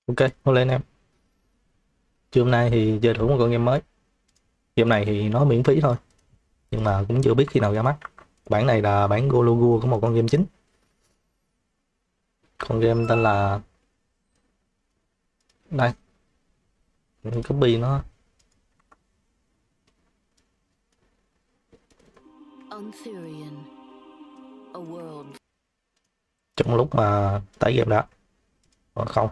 Ok, thôi lên em. Trưa hôm nay thì chơi thử một con game mới. Game này thì nó miễn phí thôi, nhưng mà cũng chưa biết khi nào ra mắt. Bản này là bản Gologo của một con game chính. Con game tên là đây, mình copy nó. Untherian, a world. Trong lúc mà tải game đã. Không.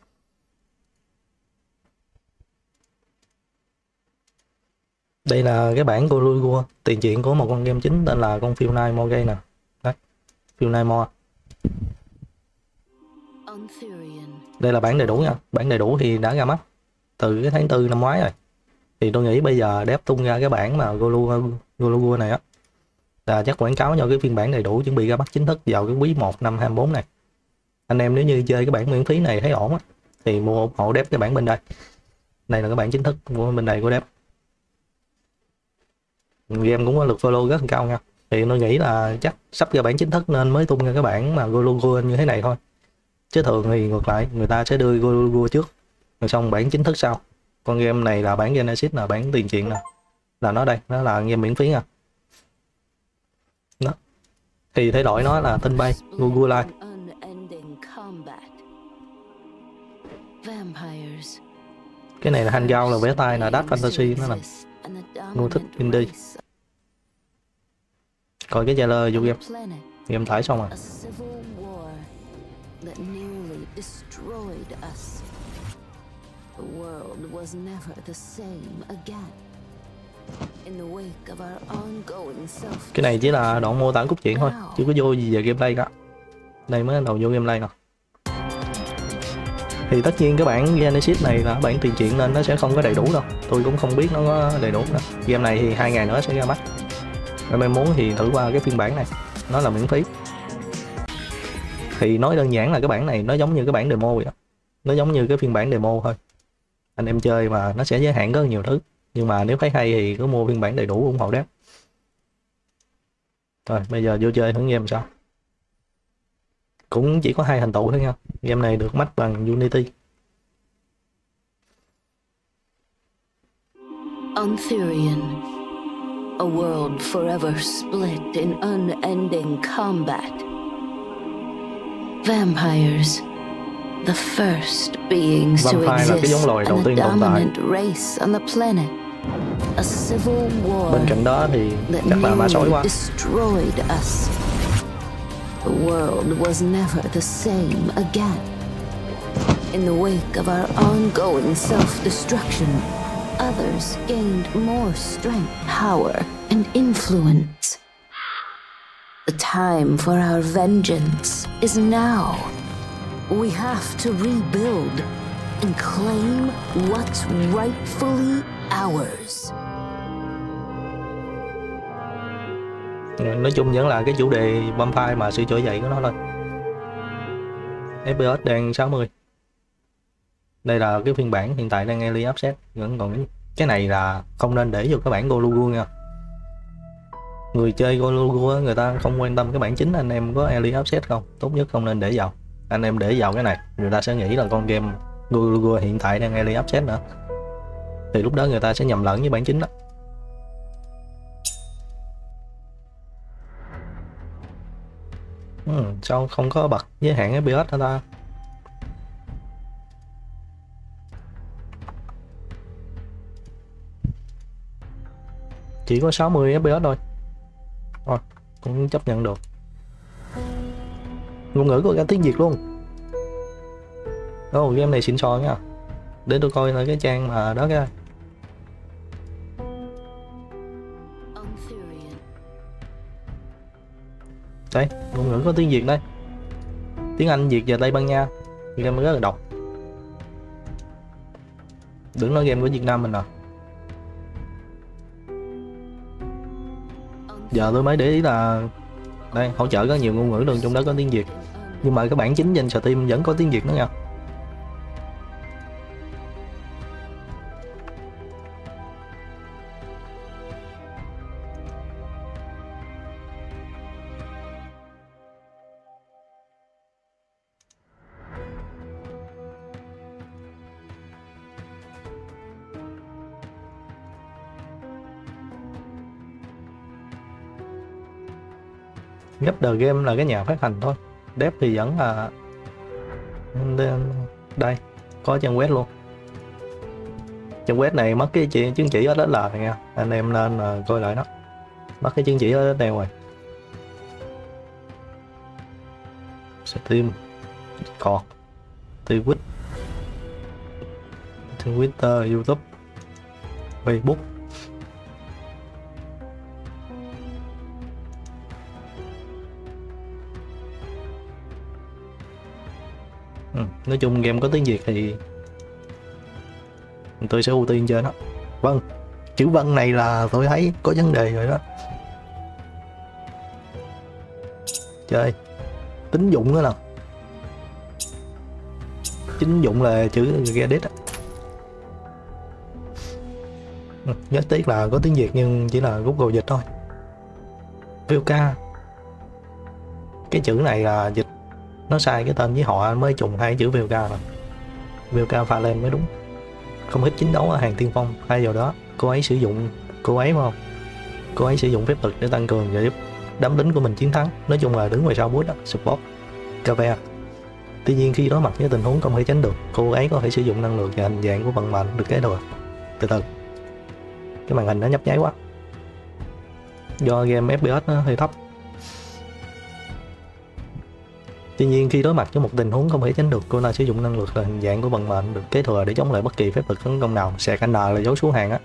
Đây là cái bản Gologo tiền truyện của một con game chính tên là con Phil Knight Morgane nè. Đấy, Phil Knight More. Untherian. Đây là bản đầy đủ nha. Bản đầy đủ thì đã ra mắt từ cái tháng 4 năm ngoái rồi. Thì tôi nghĩ bây giờ dev tung ra cái bản mà Gologo này á là chắc quảng cáo cho cái phiên bản đầy đủ chuẩn bị ra mắt chính thức vào cái quý 1 năm 24 này. Anh em nếu như chơi cái bản miễn phí này thấy ổn á thì mua ủng hộ dev cái bản bên đây. Đây là cái bản chính thức của bên đây của dev. Game cũng có lượt follow rất là cao nha. Thì tôi nghĩ là chắc sắp ra bản chính thức nên mới tung ra cái bản mà Gologo như thế này thôi. Chứ thường thì ngược lại người ta sẽ đưa Gologo trước rồi xong bản chính thức sau. Con game này là bản Genesis, là bản tiền truyện nè. Là nó đây, nó là game miễn phí nha. Đó. Thì thể loại nó là tên bay Google Live. Cái này là hangout, là vé tay, là Dark Fantasy nó nè. Ngu thích indie. Coi cái trailer vô game. Game tải xong rồi. Cái này chỉ là đoạn mô tả cốt truyện thôi, chưa có vô gì về gameplay cả. Đây mới đầu vô gameplay nè. Thì tất nhiên cái bản Genesis này là bản tiền truyện nên nó sẽ không có đầy đủ đâu. Tôi cũng không biết nó có đầy đủ đâu. Game này thì 2 ngày nữa sẽ ra mắt. Em muốn thì thử qua cái phiên bản này. Nó là miễn phí. Thì nói đơn giản là cái bản này nó giống như cái bản demo vậy đó. Nó giống như cái phiên bản demo thôi. Anh em chơi mà nó sẽ giới hạn rất nhiều thứ. Nhưng mà nếu thấy hay thì cứ mua phiên bản đầy đủ ủng hộ dev. Rồi bây giờ vô chơi thử game sao. Cũng chỉ có 2 thành tựu thôi nha. Game này được match bằng Unity. Untherian, a world forever split in unending combat. Vampires, the first beings to Vampire là cái giống exist loài đầu and tiên the tồn tại. dominant race on the planet. A civil war Bên cạnh đó thì chắc là ma sói quá. destroyed us. The world was never the same again. In the wake of our ongoing self-destruction, others gained more strength, power, and influence. The time for our vengeance is now. We have to rebuild and claim what's rightfully ours. Nói chung vẫn là cái chủ đề Vampire mà sự trỗi dậy của nó thôi. FPS đang 60. Đây là cái phiên bản hiện tại đang early access. Vẫn còn cái này là không nên để vô cái bản Gologo nha. Người chơi Gologo người ta không quan tâm cái bản chính anh em có early access không. Tốt nhất không nên để vào. Anh em để vào cái này người ta sẽ nghĩ là con game Gologo hiện tại đang early access nữa. Thì lúc đó người ta sẽ nhầm lẫn với bản chính đó. Sao không có bật giới hạn FPS hả ta? Chỉ có 60 FPS thôi. Thôi, cũng chấp nhận được. Ngôn ngữ có cả tiếng Việt luôn. Game này xịn sò nha. Để tôi coi lại cái trang mà đó cái. Đây, ngôn ngữ có tiếng Việt đây. Tiếng Anh, Việt và Tây Ban Nha. Game rất là độc. Đừng nói game của Việt Nam mình à. Giờ tôi mới để ý là đây hỗ trợ có nhiều ngôn ngữ luôn, trong đó có tiếng Việt. Nhưng mà cái bản chính trên Steam vẫn có tiếng Việt nữa nha. Gấp The Game là cái nhà phát hành thôi, dev thì vẫn là đây, có trang web luôn. Trang web này mất cái chứng chỉ SSL này nha, anh em nên coi lại nó, mất cái chứng chỉ SSL rồi. Steam, Discord, Twitch, Twitter, YouTube, Facebook. Nói chung game có tiếng Việt thì tôi sẽ ưu tiên chơi nó. Vâng, chữ vân này là tôi thấy có vấn đề rồi đó. Chơi tín dụng nữa nè, tín dụng là chữ Reddit á. Nhất tiếc là có tiếng Việt nhưng chỉ là Google dịch thôi. Vilca, cái chữ này là dịch nó sai cái tên với họ mới trùng hai chữ Vilca rồi. Vilca pha lên mới đúng. Không thích chiến đấu ở hàng tiên phong. Thay vào đó cô ấy sử dụng phải không? Cô ấy sử dụng phép thuật để tăng cường và giúp đám lính của mình chiến thắng. Nói chung là đứng ngoài sau boost đó, support. Cave. Tuy nhiên khi đối mặt với tình huống không thể tránh được, cô ấy có thể sử dụng năng lượng và hình dạng của vận mệnh được kế thừa. Từ từ, cái màn hình nó nhấp nháy quá do game FPS nó hơi thấp. Tuy nhiên khi đối mặt với một tình huống không thể tránh được, cô ta sử dụng năng lượng là hình dạng của vận mệnh được kế thừa để chống lại bất kỳ phép thuật tấn công nào. Sạc N là dấu xuống hàng á,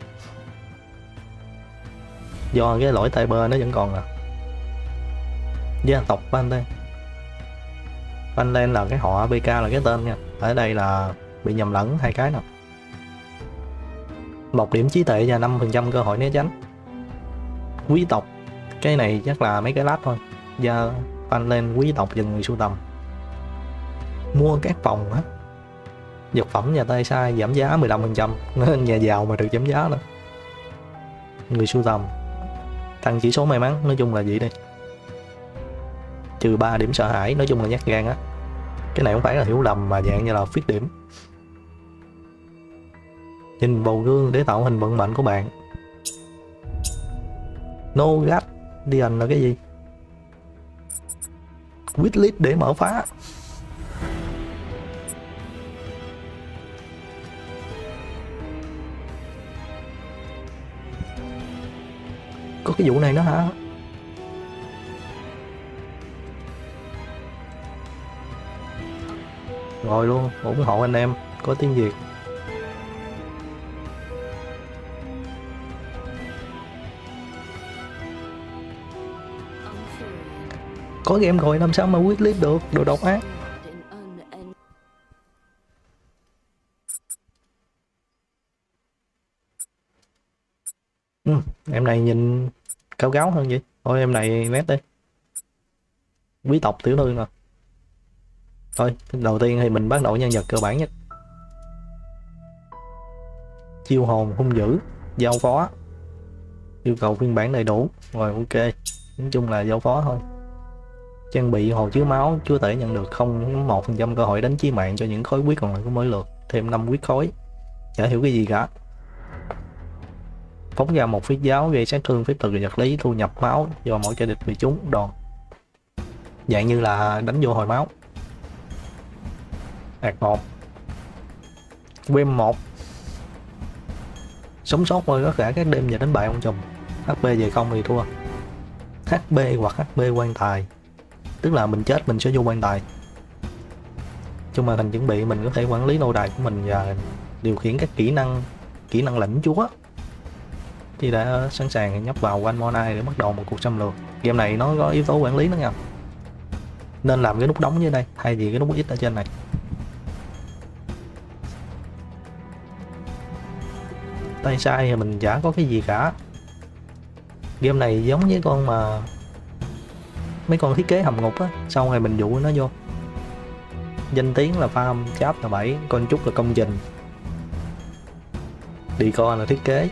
do cái lỗi typer nó vẫn còn à. Gia tộc Vanland, Vanland là cái họ, BK là cái tên nha. Ở đây là bị nhầm lẫn hai cái nào. 1 điểm trí tuệ và 5% cơ hội né tránh. Quý tộc, cái này chắc là mấy cái lát thôi. Gia Vanland quý tộc và người sưu tầm. Mua các phòng á, vật phẩm nhà tay sai giảm giá 15%. Nhà giàu mà được giảm giá nữa. Người sưu tầm, tăng chỉ số may mắn. Nói chung là vậy đi. Trừ 3 điểm sợ hãi. Nói chung là nhát gan á. Cái này không phải là hiểu lầm mà dạng như là khuyết điểm. Nhìn bầu gương để tạo hình vận mệnh của bạn. No Guardian là cái gì? Wishlist để mở phá. Có cái vụ này nữa hả? Rồi luôn, ủng hộ anh em có tiếng Việt. Có game rồi làm sao mà wishlist được, đồ độc ác. Em này nhìn cao gáo hơn vậy. Thôi em này nét đi. Quý tộc tiểu thư nè. Thôi, đầu tiên thì mình bắt đầu nhân vật cơ bản nhất. Chiêu hồn hung dữ, giao phó. Yêu cầu phiên bản đầy đủ. Rồi ok. Nói chung là giao phó thôi. Trang bị hồ chứa máu, chúa tể nhận được 0,1% cơ hội đánh chí mạng cho những khối huyết còn lại của mỗi lượt. Thêm 5 huyết khối. Chả hiểu cái gì cả. Phóng ra một phép giáo gây sát thương phép thuật vật lý, thu nhập máu do mỗi kẻ địch bị trúng đòn. Dạng như là đánh vô hồi máu. Ạt 1 Wem 1 sống sót qua tất cả các đêm và đánh bại ông chùm. HP về không thì thua. HP hoặc HP quan tài, tức là mình chết mình sẽ vô quan tài. Trong màn hình chuẩn bị mình có thể quản lý lâu đài của mình và điều khiển các kỹ năng lãnh chúa. Khi đã sẵn sàng thì nhấp vào One More Night để bắt đầu một cuộc xâm lược. Game này nó có yếu tố quản lý nữa nha, nên làm cái nút đóng dưới đây thay vì cái nút X ở trên này. Tay sai thì mình chả có cái gì cả. Game này giống với con mà mấy con thiết kế hầm ngục á, sau này mình dụ nó vô. Danh tiếng là farm, cháp là 7, con trúc là công trình, decor là thiết kế.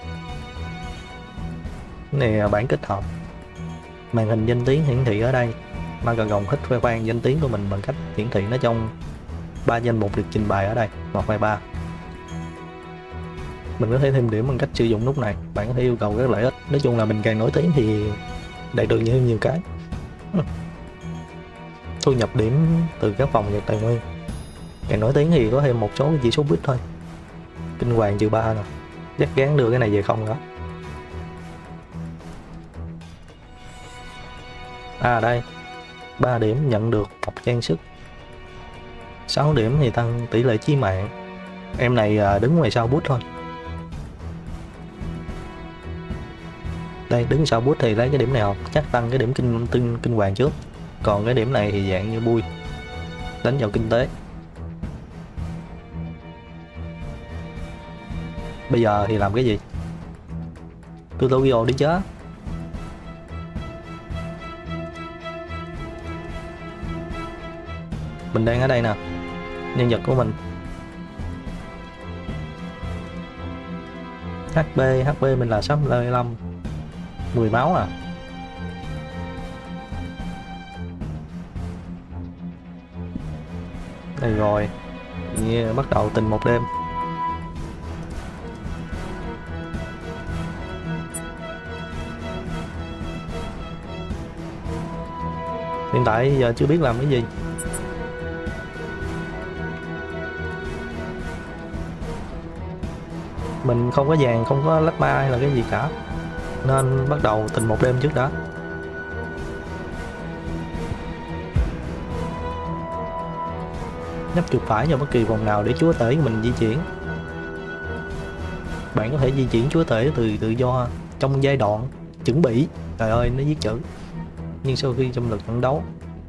Cái này là bản kết hợp. Màn hình danh tiếng hiển thị ở đây. Magagon thích khoe khoang danh tiếng của mình bằng cách hiển thị nó trong 3 danh mục được trình bày ở đây, 1, 2, 3. Mình có thể thêm điểm bằng cách sử dụng nút này. Bạn có thể yêu cầu các lợi ích. Nói chung là mình càng nổi tiếng thì đạt được nhiều cái. Thu nhập điểm từ các phòng và tài nguyên. Càng nổi tiếng thì có thêm một số chỉ số bit thôi. Kinh hoàng trừ 3 nè, chắc gán đưa cái này về không đó. À đây, 3 điểm nhận được một trang sức, 6 điểm thì tăng tỷ lệ chí mạng. Em này đứng ngoài sau bút thôi. Đây, đứng sau bút thì lấy cái điểm này học, chắc tăng cái điểm kinh hoàng trước. Còn cái điểm này thì dạng như bui, đánh vào kinh tế. Bây giờ thì làm cái gì? Tutorial đi chứ. Mình đang ở đây nè, nhân vật của mình. HP mình là 65, 10 máu à. Đây rồi, bắt đầu tình một đêm. Hiện tại giờ chưa biết làm cái gì. Mình không có vàng, không có lắc ba hay là cái gì cả, nên bắt đầu tình một đêm trước đã. Nhấp chuột phải vào bất kỳ vòng nào để chúa tể của mình di chuyển. Bạn có thể di chuyển chúa tể từ tự do trong giai đoạn chuẩn bị. Trời ơi, nó viết chữ. Nhưng sau khi trong lực trận đấu.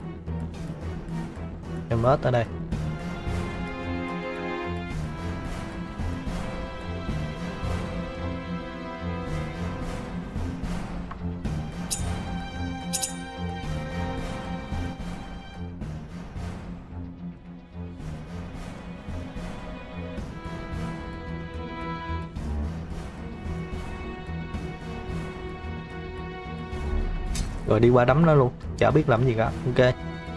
Em hết ở đây. Rồi đi qua đấm nó luôn, chả biết làm gì cả. Ok,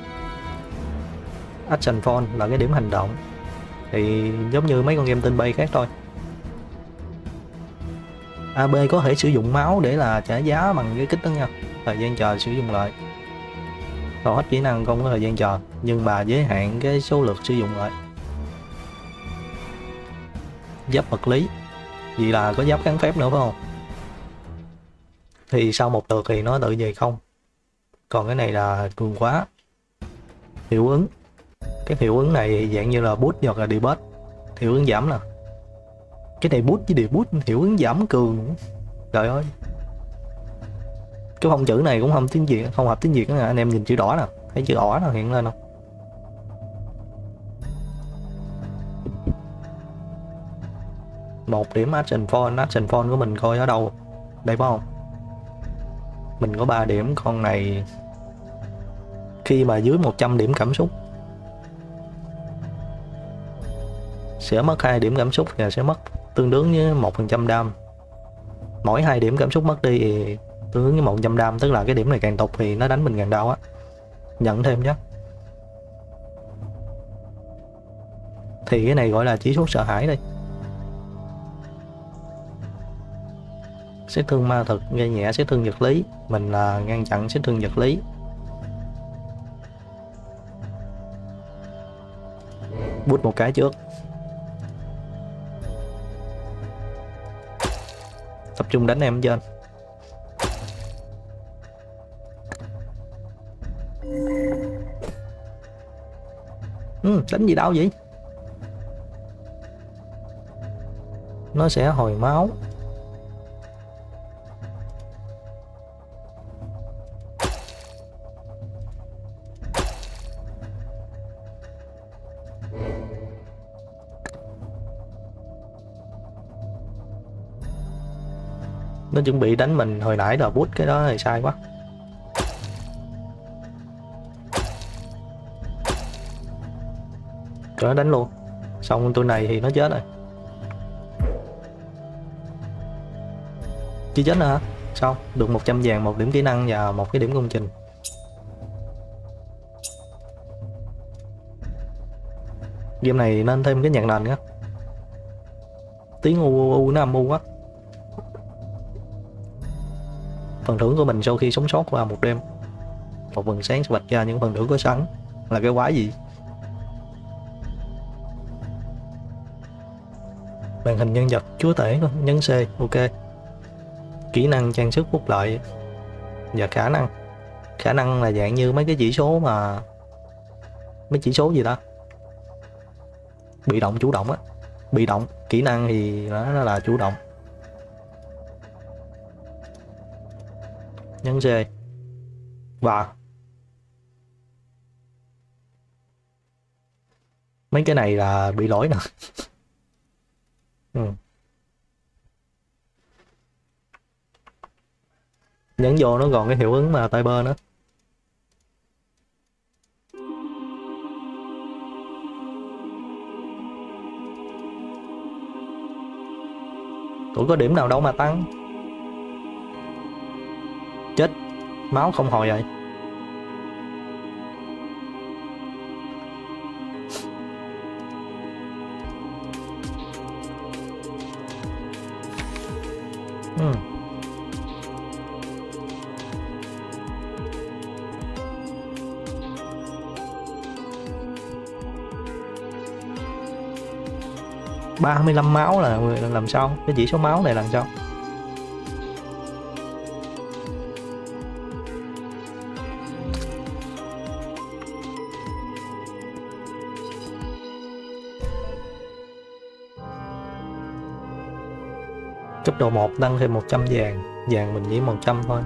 action phone là cái điểm hành động, thì giống như mấy con game tên bay khác thôi. AB có thể sử dụng máu để là trả giá bằng cái kích đó nha. Thời gian chờ sử dụng lại. Còn hết kỹ năng không có thời gian chờ, nhưng mà giới hạn cái số lượt sử dụng lại. Giáp vật lý, vì là có giáp kháng phép nữa phải không? Thì sau một lượt thì nó tự về không. Còn cái này là cường quá. Hiệu ứng, cái hiệu ứng này dạng như là boost hoặc là debug. Hiệu ứng giảm nè. Cái này boost với debug, hiệu ứng giảm cường. Trời ơi, cái phông chữ này cũng không tiếng Việt, không hợp tiếng Việt nữa nè. Anh em nhìn chữ đỏ nè, thấy chữ ỏ nào hiện lên không? Một điểm action phone của mình coi ở đâu? Đây phải không? Mình có 3 điểm, con này khi mà dưới 100 điểm cảm xúc sẽ mất 2 điểm cảm xúc và sẽ mất tương đương với 1% đam. Mỗi 2 điểm cảm xúc mất đi thì tương ứng với 100 đam, tức là cái điểm này càng tục thì nó đánh mình càng đau á. Nhận thêm nhé. Thì cái này gọi là chỉ số sợ hãi đây. Xét thương ma thực, gây nhẹ xét thương vật lý. Mình là ngăn chặn xét thương vật lý. Bút một cái trước. Tập trung đánh em trên. Đánh gì đâu vậy? Nó sẽ hồi máu. Nó chuẩn bị đánh mình hồi nãy là bút, cái đó thì sai quá. Cho nó đánh luôn. Xong tôi này thì nó chết rồi. Chứ chết nữa hả? Xong, được 100 vàng, 1 điểm kỹ năng và 1 cái điểm công trình. Game này nên thêm cái nhạc nền á. Tiếng u nó âm u quá. Phần thưởng của mình sau khi sống sót qua một đêm. một vầng sáng sẽ vạch ra những phần thưởng có sẵn. Là cái quái gì? Màn hình nhân vật chúa tể, nhấn C. Ok. Kỹ năng trang sức phúc lợi và khả năng là dạng như mấy cái chỉ số mà mấy chỉ số gì ta, bị động chủ động á. Bị động, kỹ năng thì nó là chủ động. Nhấn C. Và mấy cái này là bị lỗi nè. Nhấn vô nó còn cái hiệu ứng mà tay bơ nữa. Tụi có điểm nào đâu mà tăng. Chết, máu không hồi vậy. Ba 35 máu là làm sao? Cái chỉ số máu này làm sao? Cấp độ 1 tăng thêm 100 vàng. Vàng mình chỉ 100 thôi.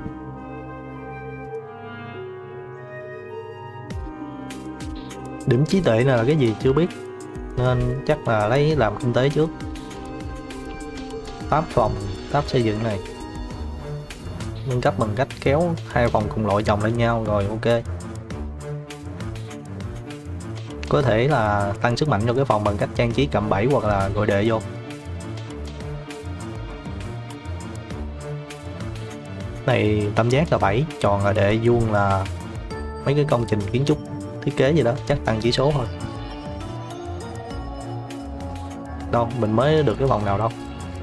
Điểm trí tuệ này là cái gì chưa biết, nên chắc là lấy làm kinh tế trước. Pháp phòng, pháp xây dựng này nâng cấp bằng cách kéo hai phòng cùng loại chồng lên nhau. Rồi ok. Có thể là tăng sức mạnh cho cái phòng bằng cách trang trí cạm bẫy hoặc là gọi đệ vô. Này tam giác là 7, tròn là đệ, vuông là mấy cái công trình kiến trúc thiết kế gì đó, chắc tăng chỉ số thôi. Đâu, mình mới được cái phòng nào đâu.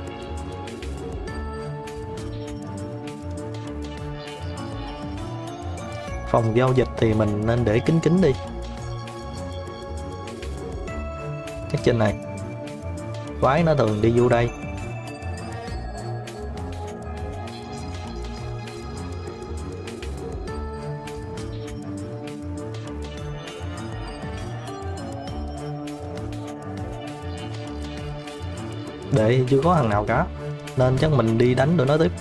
Phòng giao dịch thì mình nên để kín kín đi. Chắc trên này quái nó thường đi vô đây. Để chưa có thằng nào cả, nên chắc mình đi đánh tụi nó tiếp.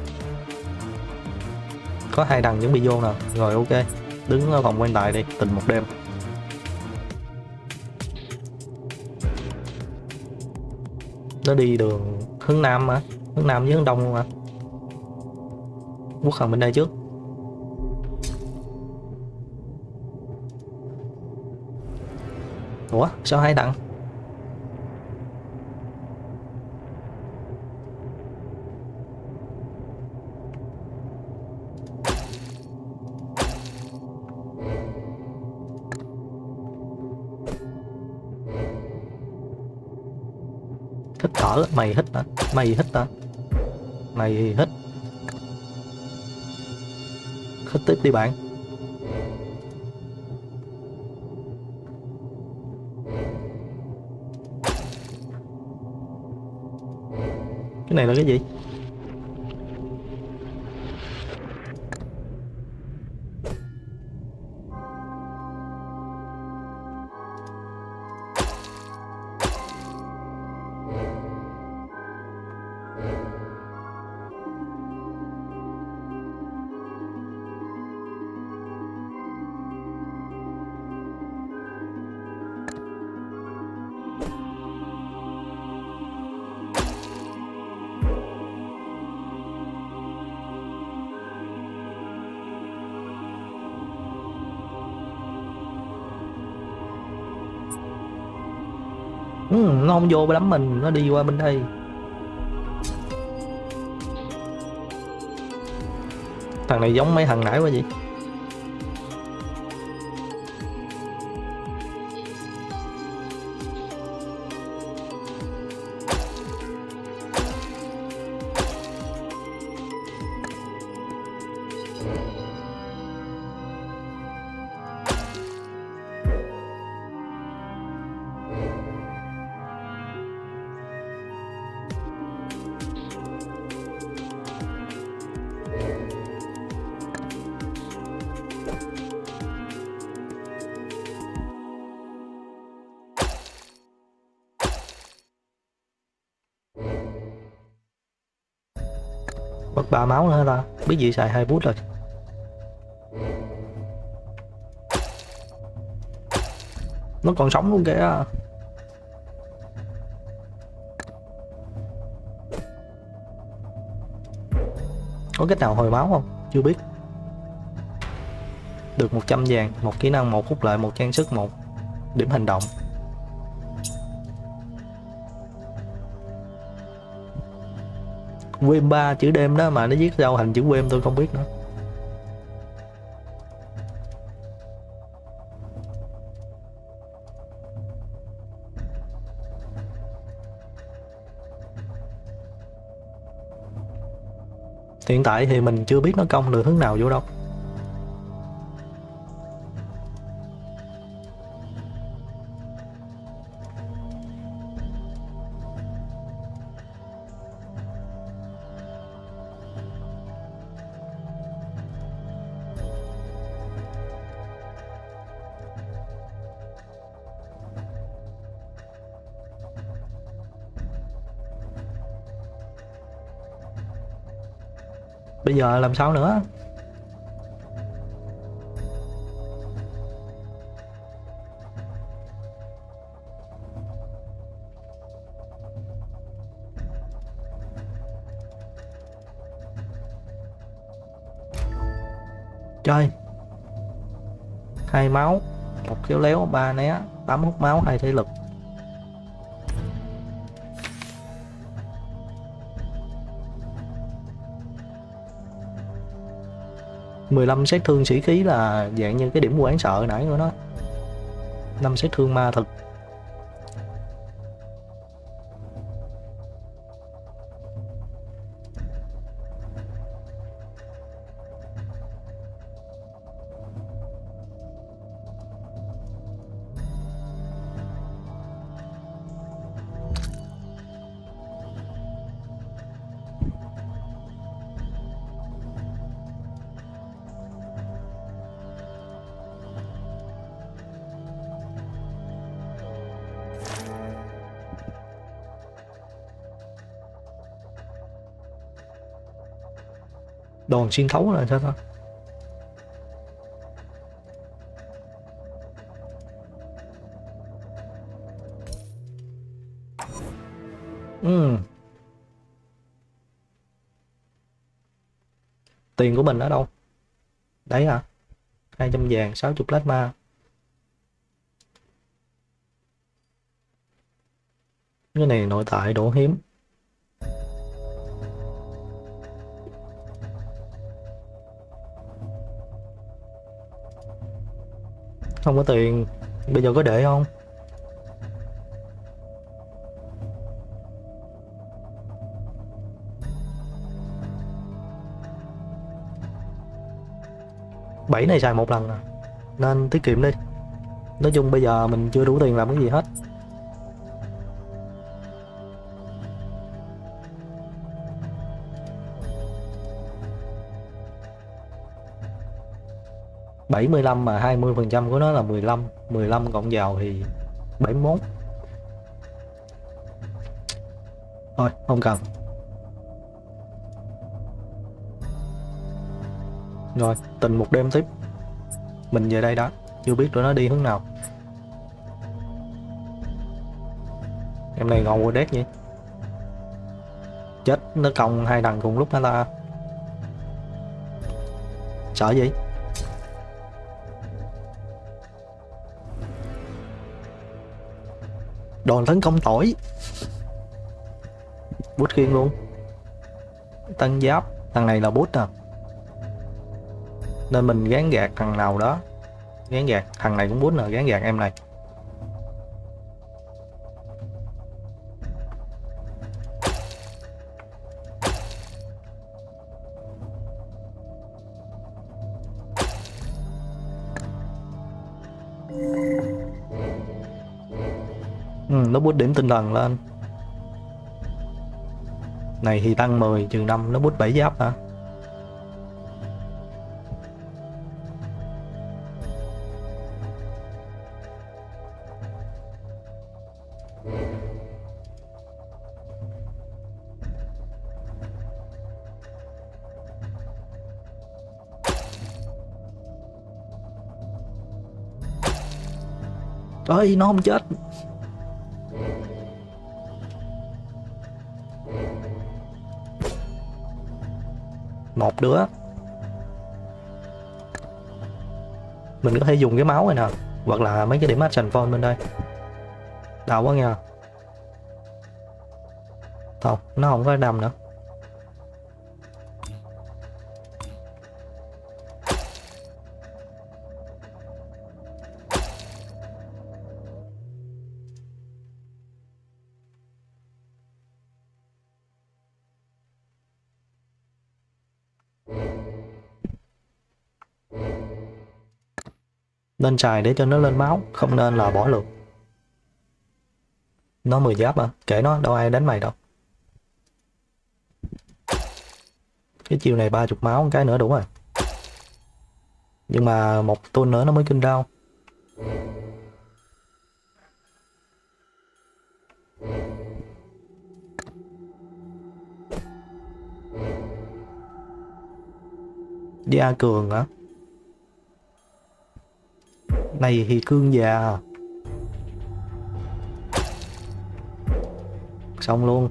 Có 2 đằng chuẩn bị vô nè. Rồi ok, đứng ở phòng quan tài đi, tình một đêm. Nó đi đường hướng nam mà, hướng nam với hướng đông luôn mà. Quốc Hằng bên đây trước. Ủa sao 2 đằng? Hít thở, mày hít hả? Mày hít hả? Mày hít. Hít tiếp đi bạn. Cái này là cái gì? Nó không vô đám mình, nó đi qua bên đây. Thằng này giống mấy thằng nãy quá vậy. Mất 3 máu nữa ta, biết gì xài 2 bút rồi. Nó còn sống luôn kìa. Có cách nào hồi máu không? Chưa biết. Được 100 vàng, một kỹ năng, một phúc lợi, một trang sức, một điểm hành động. Quêm 3 chữ đêm đó mà nó viết sao thành chữ quêm tôi không biết nữa. Hiện tại thì mình chưa biết nó công được hướng nào vô đâu. Bây giờ làm sao nữa? Chơi 2 máu, 1 khéo léo, 3 né, 8 hút máu, 2 thể lực. $15 sát thương sĩ khí là dạng như cái điểm quán sợ nãy của nó. 5 sát thương ma thực. Đòn xuyên thấu là sao ta? Tiền của mình ở đâu? Đấy à? 200 vàng, 60 plasma. Cái này nội tại độ hiếm. Không có tiền. Bây giờ có để không? Bảy này xài một lần à, nên tiết kiệm đi. Nói chung bây giờ mình chưa đủ tiền làm cái gì hết. $75 mà 20% của nó là 15, 15 cộng vào thì 71. Thôi không cần. Rồi tình một đêm tiếp. Mình về đây đã, chưa biết tụi nó đi hướng nào. Em này ngầu đét vậy. Chết, nó còng 2 đằng cùng lúc hả ta? Sợ gì? Đòn tấn công tỏi. Bút khiên luôn. Tăng giáp. Thằng này là bút à, nên mình gán gạt thằng nào đó. Gán gạt thằng này cũng bút nè, gán gạt em này. Nó bút điểm tinh thần lên. Này thì tăng 10 trừ 5, nó bút 7 giáp hả? Ơi, nó không chết. Một đứa. Mình có thể dùng cái máu này nè, hoặc là mấy cái điểm action point bên đây. Đau quá nha. Không, nó không có đâm nữa. Nên xài để cho nó lên máu, không nên là bỏ lượt. Nó 10 giáp à, kệ nó, đâu ai đánh mày đâu. Cái chiêu này 30 máu, một cái nữa đủ rồi. Nhưng mà một tuần nữa nó mới kinh đau. Gia cường hả? Này thì cương già. Xong luôn.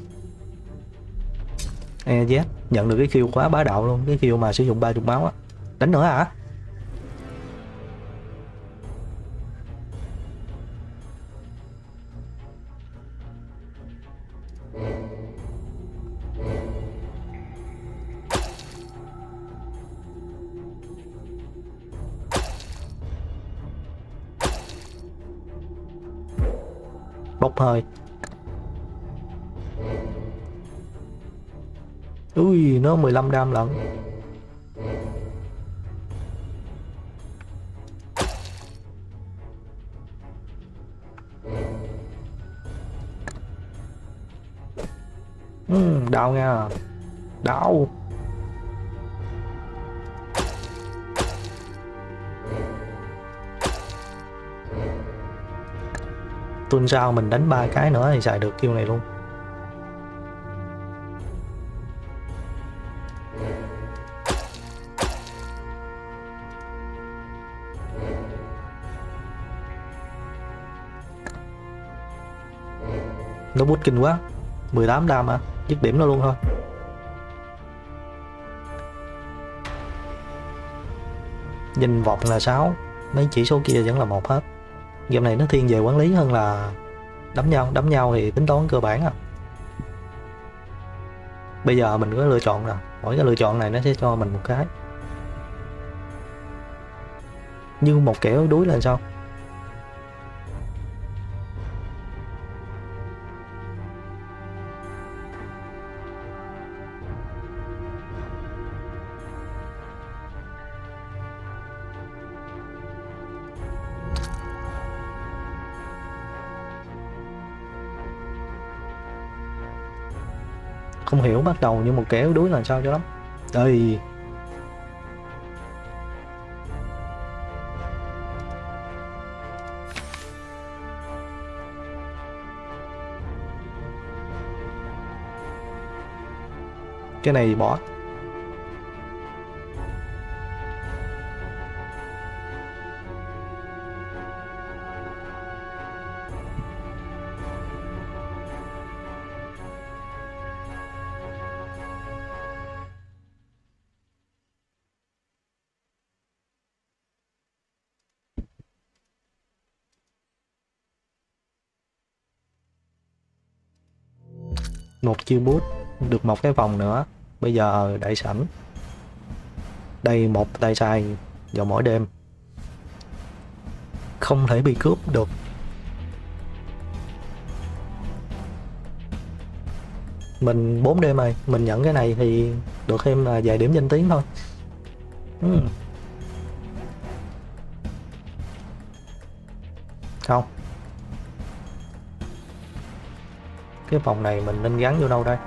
EZ nhận được cái khiêu quá bá đạo luôn, cái khiêu mà sử dụng 30 máu á. Đánh nữa hả? Bốc hơi. Ui, nó 15 đam lận. Đau nha. Đau. Tuần sau mình đánh 3 cái nữa thì xài được kill này luôn. Nó bút kinh quá. 18 đam à, dứt điểm nó luôn thôi. Nhìn vọng là 6, mấy chỉ số kia vẫn là 1 hết. Game này nó thiên về quản lý hơn là đấm nhau thì tính toán cơ bản à. Bây giờ mình có lựa chọn nè, mỗi cái lựa chọn này nó sẽ cho mình một cái. Như một kẻ yếu đuối là sao? Không hiểu bắt đầu như một kẻ yếu đuối là sao cho lắm. Ơi. Cái này bỏ. Một chiêu boost được một cái vòng nữa. Bây giờ đại sảnh. Đây một tay sai vào mỗi đêm. Không thể bị cướp được. Mình 4 đêm rồi, mình nhận cái này thì được thêm là vài điểm danh tiếng thôi. Không. Cái vòng này mình nên gắn vô đâu đây?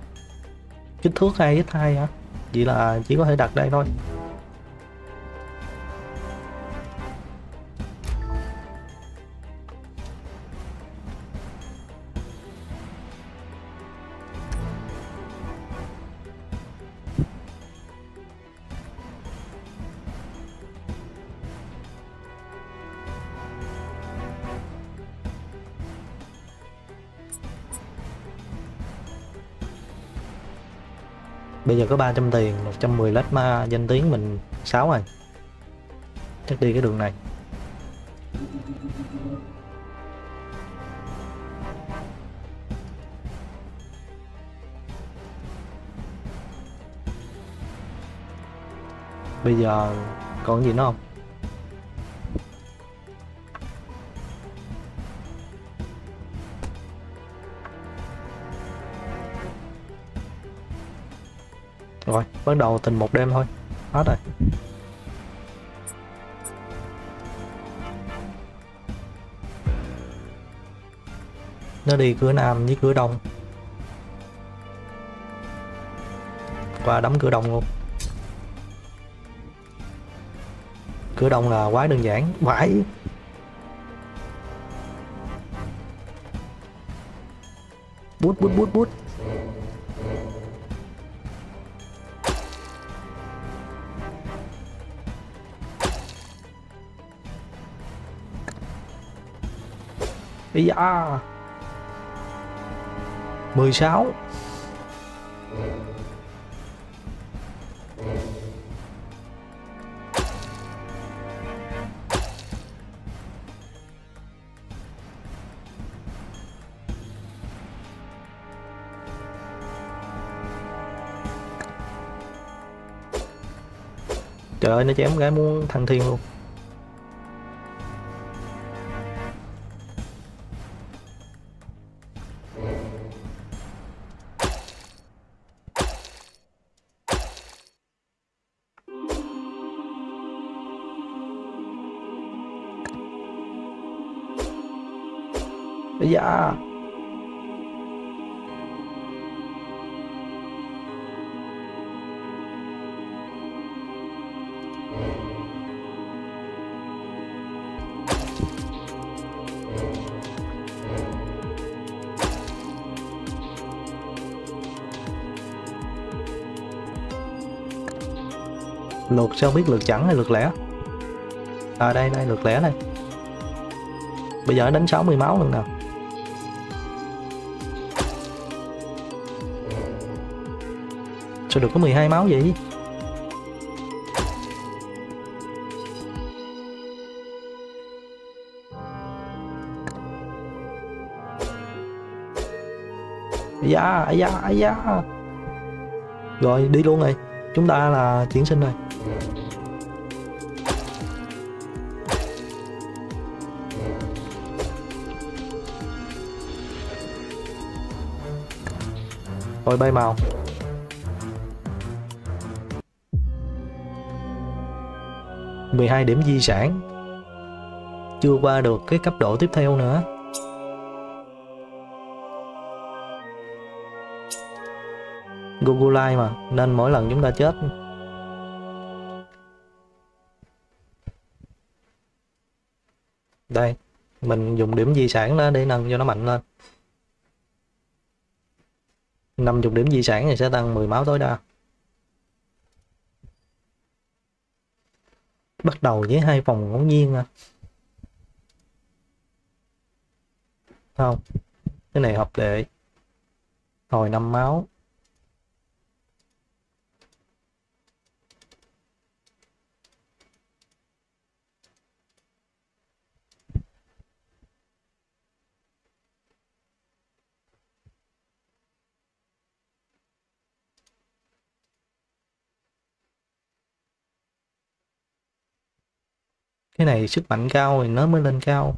Kích thước 2x2 hả? Vậy là chỉ có thể đặt đây thôi. Bây giờ có 300 tiền, 110 lát ma, danh tiếng mình 6 rồi. Chắc đi cái đường này. Bây giờ còn gì nữa không? Rồi, bắt đầu tình một đêm thôi. Hết rồi. Nó đi cửa nam với cửa đông. Qua đấm cửa đông luôn. Cửa đông là quá đơn giản. Vãi. Bút bút bút bút. Ý da. 16. Trời ơi, nó chém cái muốn thăng thiên luôn. Ây da. Lượt sao biết lượt chẵn hay lượt lẻ? À đây đây, lượt lẻ đây. Bây giờ đánh 60 máu lần nào. Sao được có 12 máu vậy? Ây da, ây da, ây da. Rồi đi luôn rồi. Chúng ta là chuyển sinh rồi. Rồi bay màu. $12 điểm di sản. Chưa qua được cái cấp độ tiếp theo nữa. Google Live mà, nên mỗi lần chúng ta chết. Đây, mình dùng điểm di sản đó để nâng cho nó mạnh lên. 50 điểm di sản thì sẽ tăng 10 máu tối đa. Bắt đầu với 2 vòng ngẫu nhiên à. Không, cái này hợp lệ. Hồi 5 máu. Cái này sức mạnh cao thì nó mới lên cao.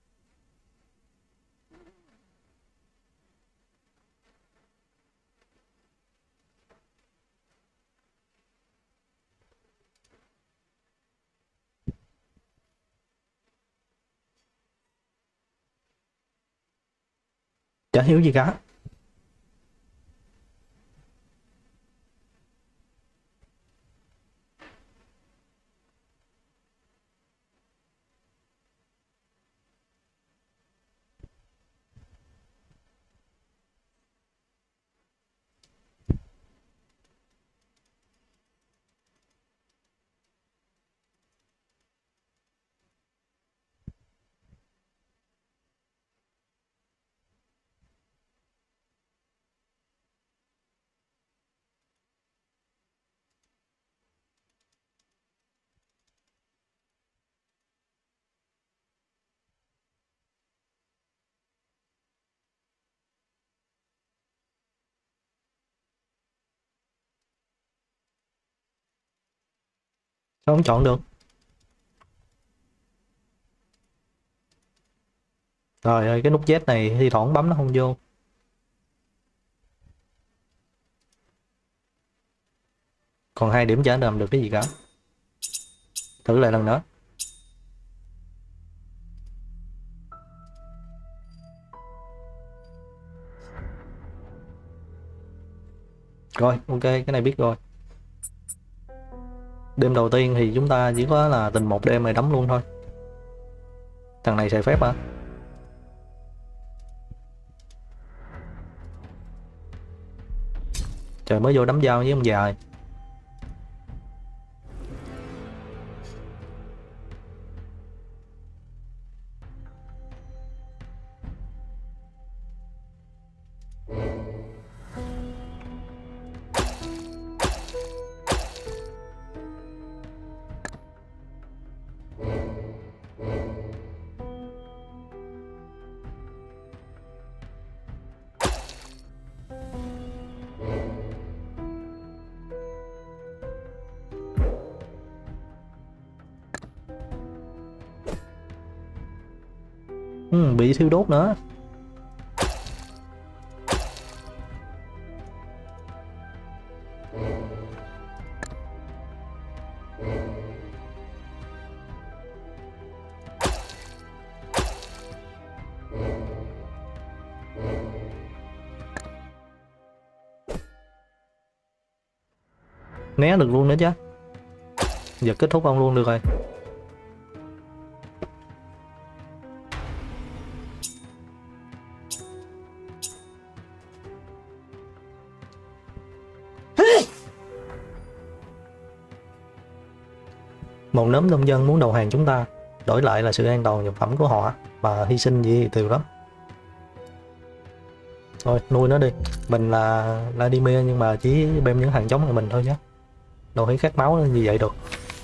Chả hiểu gì cả. Không chọn được. Trời ơi, cái nút Z này thi thoảng bấm nó không vô. Còn 2 điểm chả làm được cái gì cả. Thử lại lần nữa. Rồi, ok, cái này biết rồi. Đêm đầu tiên thì chúng ta chỉ có là tình một đêm rồi đấm luôn thôi. Thằng này xài phép hả? Trời, mới vô đấm dao với ông già rồi. Bị thiêu đốt nữa. Né được luôn nữa chứ. Giờ kết thúc ông luôn được rồi. Một nhóm nông dân muốn đầu hàng chúng ta, đổi lại là sự an toàn thực phẩm của họ, và hy sinh gì thì nhiều lắm. Thôi nuôi nó đi. Mình là Vladimir nhưng mà chỉ bem những thằng chống lại mình thôi chứ đâu thấy khát máu như vậy được.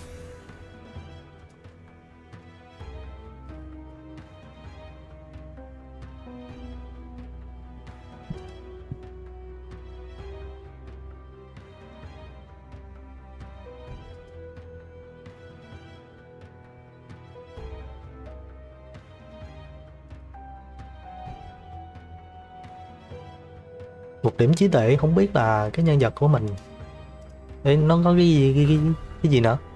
Một điểm trí tuệ, không biết là cái nhân vật của mình. Ê, nó có cái gì nữa.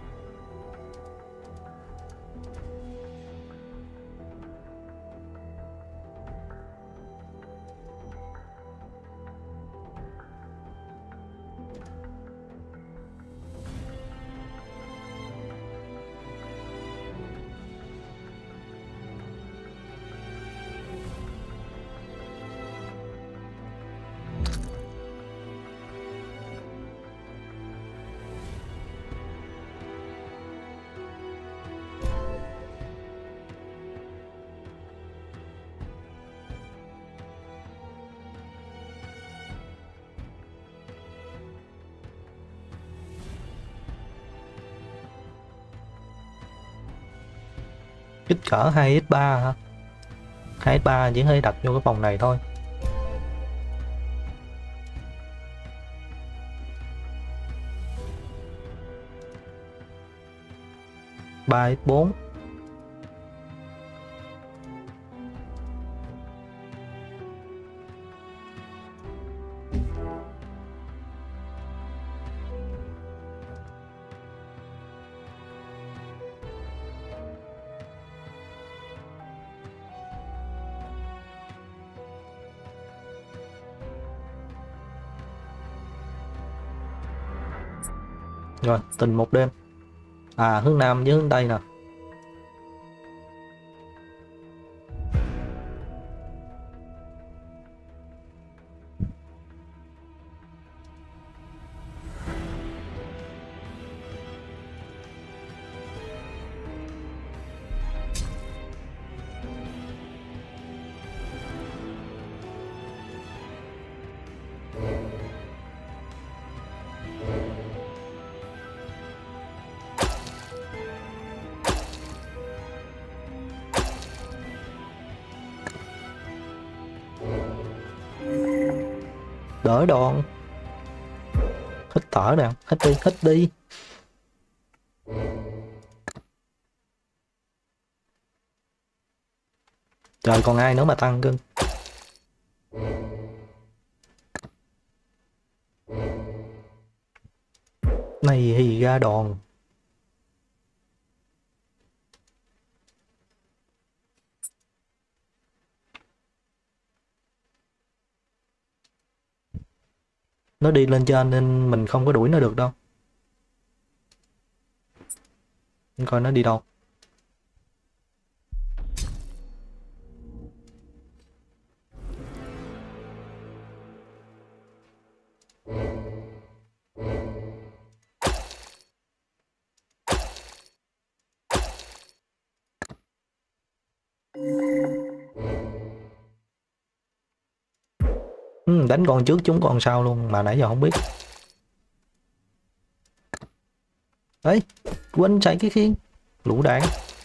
Kích cỡ 2x3 hả? 2x3 chỉ hơi đặt vô cái phòng này thôi. Ba x 4. Rồi, tình một đêm. À, hướng Nam với hướng Tây nè. Đỡ đòn. Hít thở nè, hít đi, hít đi. Rồi còn ai nữa mà tăng cưng. Này thì ra đòn. Nó đi lên trên nên mình không có đuổi nó được đâu. Coi nó đi đâu. Đánh con trước chúng con sau luôn mà nãy giờ không biết. Ấy, quên chạy cái khiên. Lũ đạn.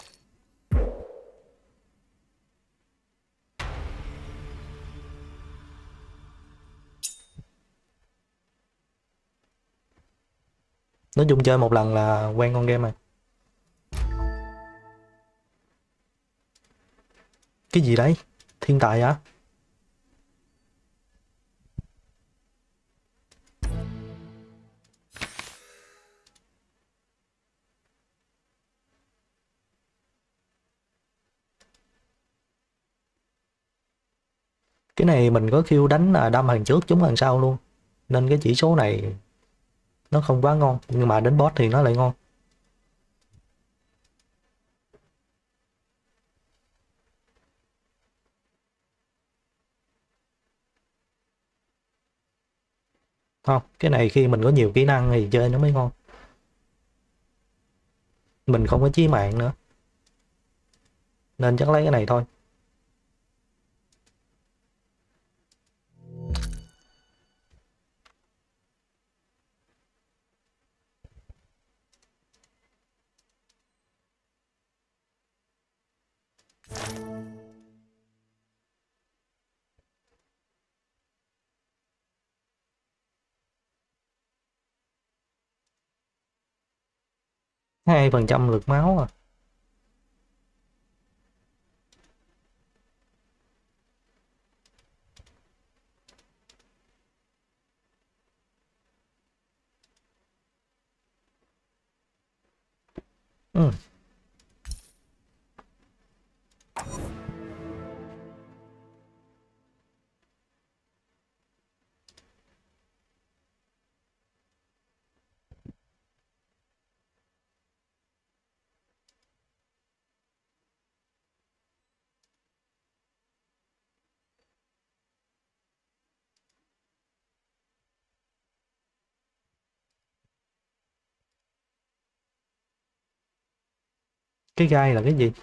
Nói chung chơi một lần là quen con game này. Cái gì đấy? Thiên tài hả? Cái này mình có khiêu đánh là đâm hàng trước trúng hàng sau luôn. Nên cái chỉ số này nó không quá ngon. Nhưng mà đến boss thì nó lại ngon. Không, cái này khi mình có nhiều kỹ năng thì chơi nó mới ngon. Mình không có chí mạng nữa. Nên chắc lấy cái này thôi. Hai phần trăm lượt máu à. Ừ. Cái gai là cái gì?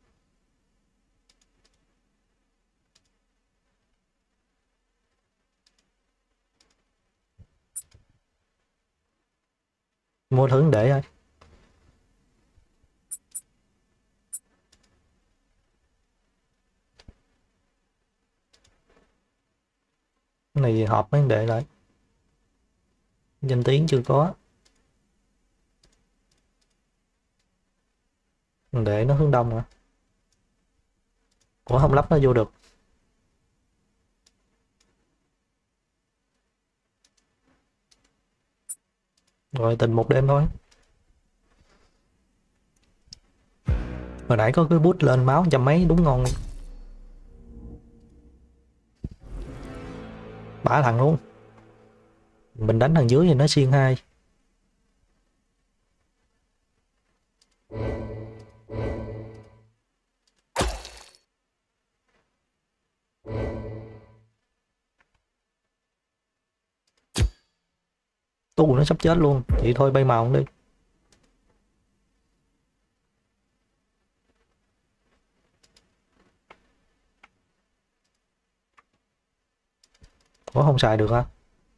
Mua thử để thôi. Cái này hộp mấy để lại. Danh tiếng chưa có. Để nó hướng đông hả? Ủa không lắp nó vô được. Rồi tình một đêm thôi. Hồi nãy có cái bút lên máu trăm mấy đúng ngon. Bả thằng luôn. Mình đánh thằng dưới thì nó xiên hai. Tu nó sắp chết luôn. Vậy thôi bay màu đi. Ủa không xài được hả?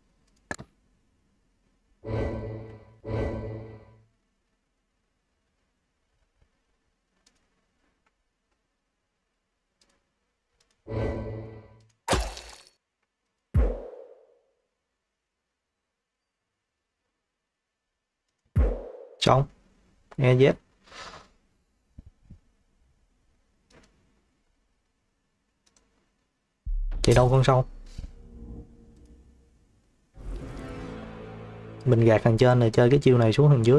Xong. Nghe dép. Chạy đâu con sâu? Mình gạt thằng trên rồi chơi cái chiêu này xuống thằng dưới.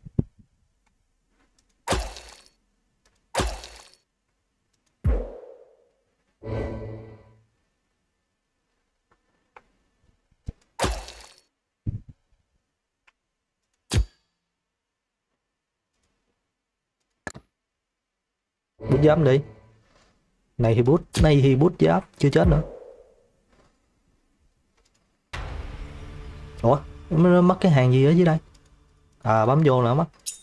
Bút giáp đi. Này thì bút giáp chưa chết nữa. Ủa, nó mất cái hàng gì ở dưới đây? À, bấm vô là mất.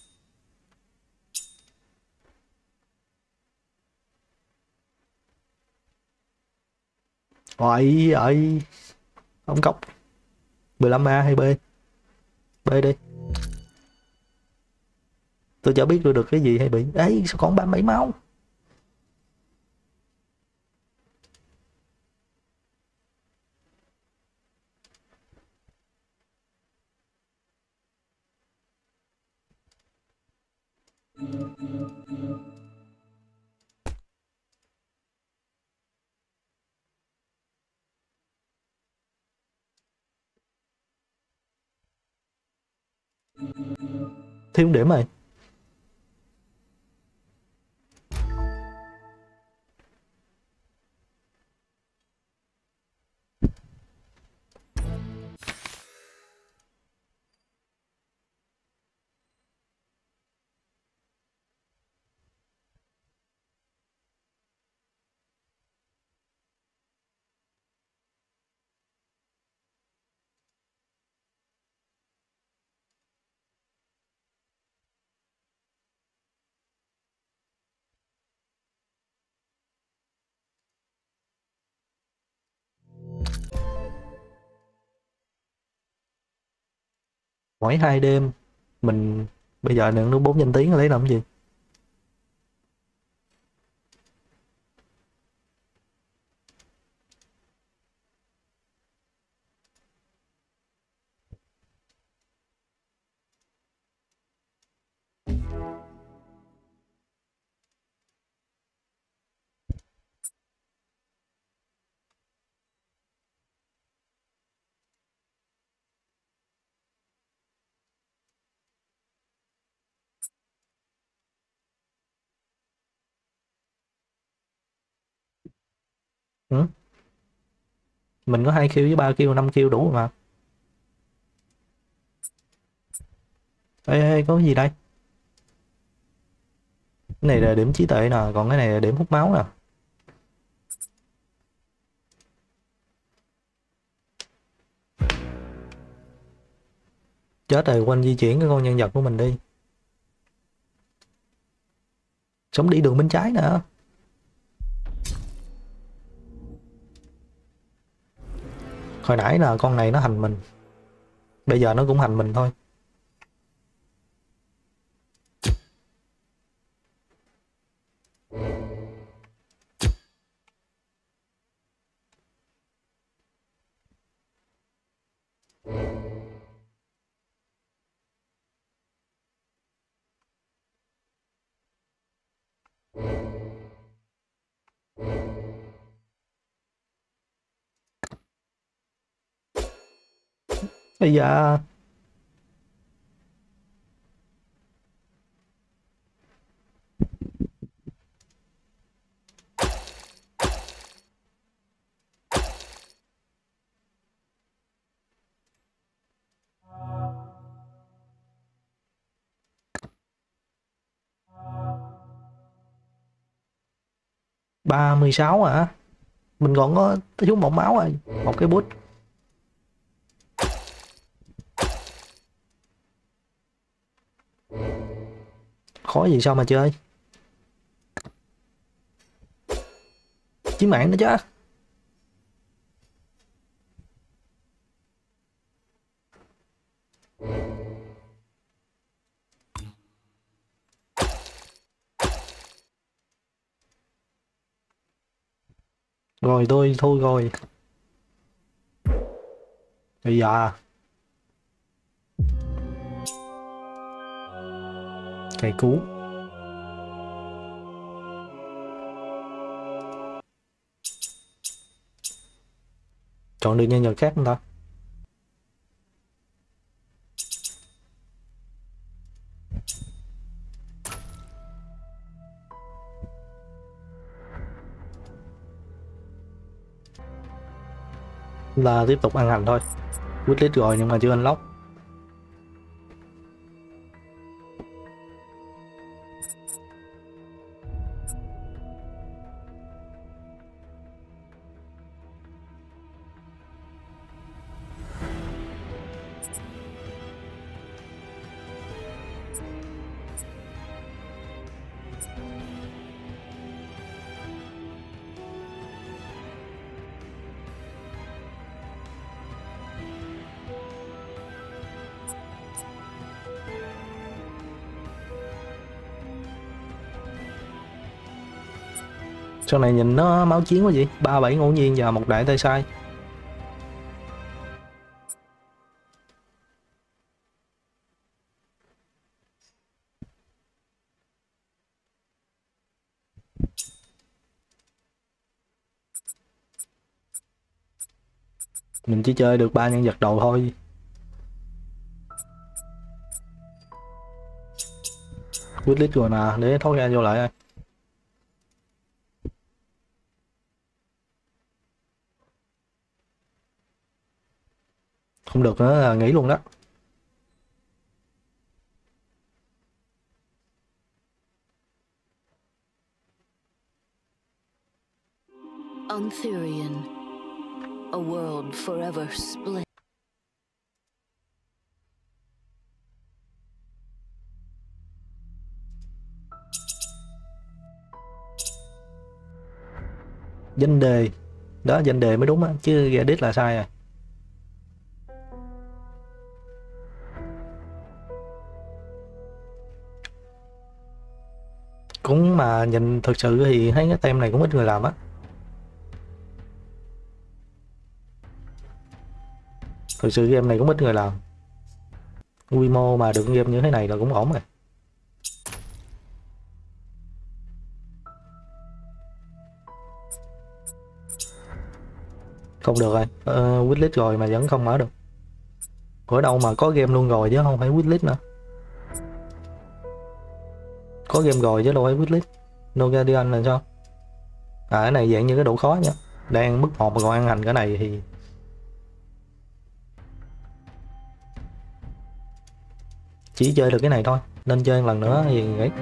Ôi ơi, không cốc. 15A hay B? B đi. Tôi chả biết tôi được cái gì hay bị. Ấy, sao còn 37 máu? Thiếu điểm rồi. Mỗi 2 đêm mình bây giờ được 4 danh tiếng lấy làm cái gì? Ừ? Mình có 2 kill với 3 kill, 5 kill đủ rồi mà. Ê, có cái gì đây? Cái này là điểm trí tuệ nè, còn cái này là điểm hút máu nè. Chết rồi, quên di chuyển cái con nhân vật của mình đi. Sống đi đường bên trái nè. Hồi nãy là con này nó hành mình. Bây giờ nó cũng hành mình thôi. Bây giờ 36 à? Mình còn có thiếu một máu rồi, một cái bút. Khó gì sao mà chơi. Chí mạng đó chứ. Rồi tôi thôi rồi. Bây giờ cây cú. chọn được nhân vật khác không ta? Là tiếp tục ăn hành thôi. Wishlist rồi nhưng mà chưa unlock. Sau này nhìn nó máu chiến quá vậy. 37 ngẫu nhiên và một đại tay sai. Mình chỉ chơi được 3 nhân vật đầu thôi. Wishlist rồi nè, để thoát ra vô lại thôi. Không được nữa là nghỉ luôn đó. Untherian, a world forever split. Danh đề. Đó, danh đề mới đúng á, chứ Reddit là sai rồi. Cũng mà nhìn thực sự thì thấy cái tem này cũng ít người làm á. Thực sự game này cũng ít người làm. Quy mô mà được game như thế này là cũng ổn rồi. Không được rồi, wishlist rồi mà vẫn không mở được. Ở đâu mà có game luôn rồi chứ không phải wishlist nữa. Có game rồi chứ đâu phải wishlist. No Guardian là sao? À cái này dạng như cái độ khó nhá. Đang mức 1 mà còn ăn hành cái này thì chỉ chơi được cái này thôi. Nên chơi một lần nữa thì ấy.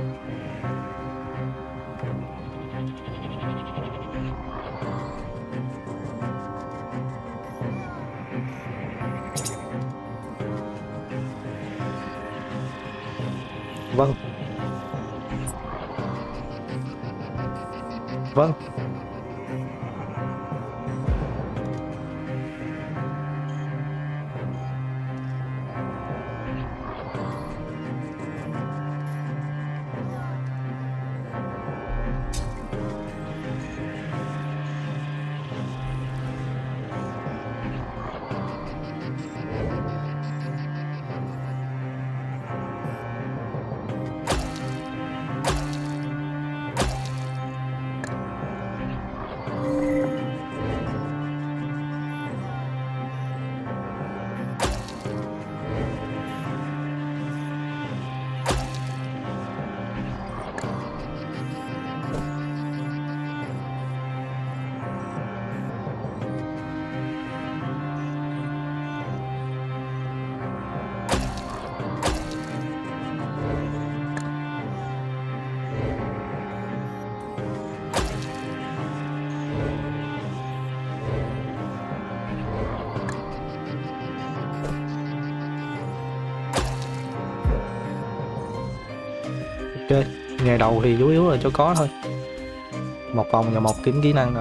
Vâng. Vâng. Ok, ngày đầu thì chủ yếu là cho có thôi. Một vòng và một kiếm kỹ năng nè.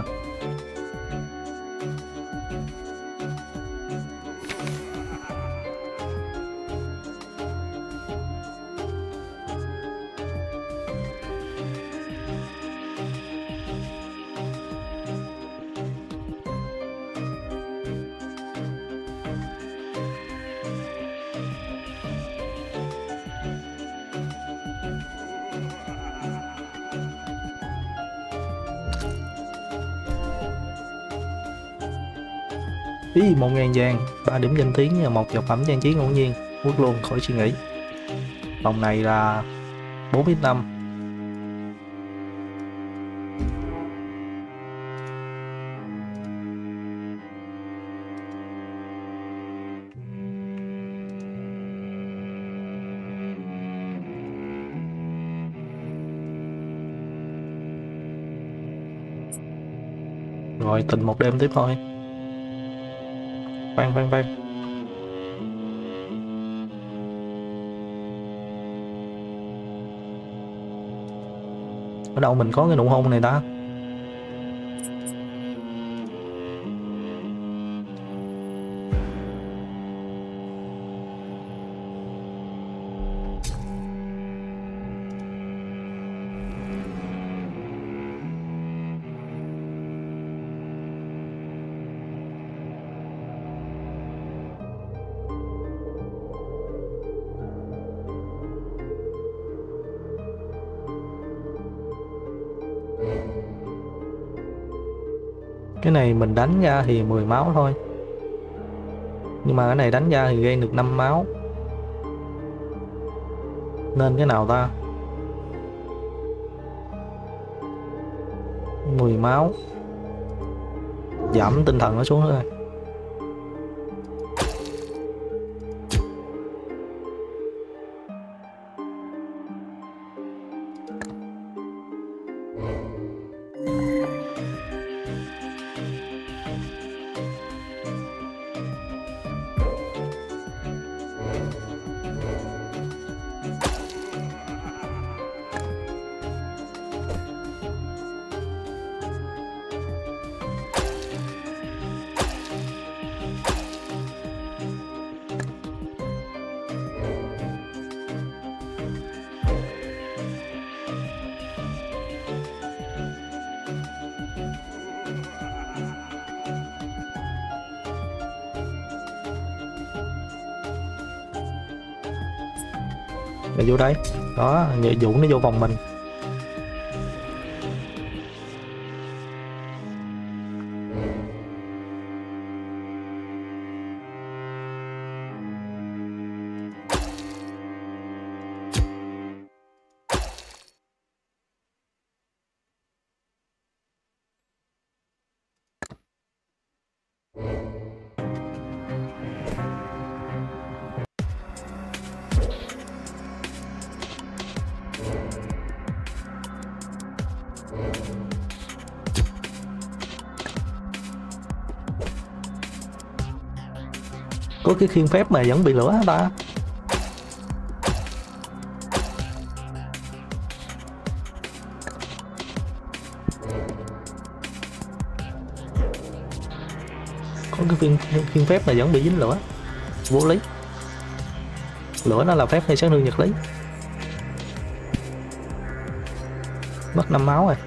Ý 1.000 vàng, 3 điểm danh tiếng và 1 vật phẩm trang trí ngẫu nhiên, quất luôn khỏi suy nghĩ. Phòng này là 4x5. Rồi tình một đêm tiếp thôi. Khoan. Ở đâu mình có cái nụ hôn này ta? Cái này mình đánh ra thì 10 máu thôi. Nhưng mà cái này đánh ra thì gây được 5 máu. Nên cái nào ta? 10 máu. Giảm tinh thần nó xuống thôi. Để vô đây. Đó, nhiệm vụ nó vô vòng mình. Có cái khiên phép mà vẫn bị lửa hả ta? Có cái khiên phép mà vẫn bị dính lửa. Vô lý. Lửa nó là phép hay sát thương vật lý. Mất 5 máu rồi.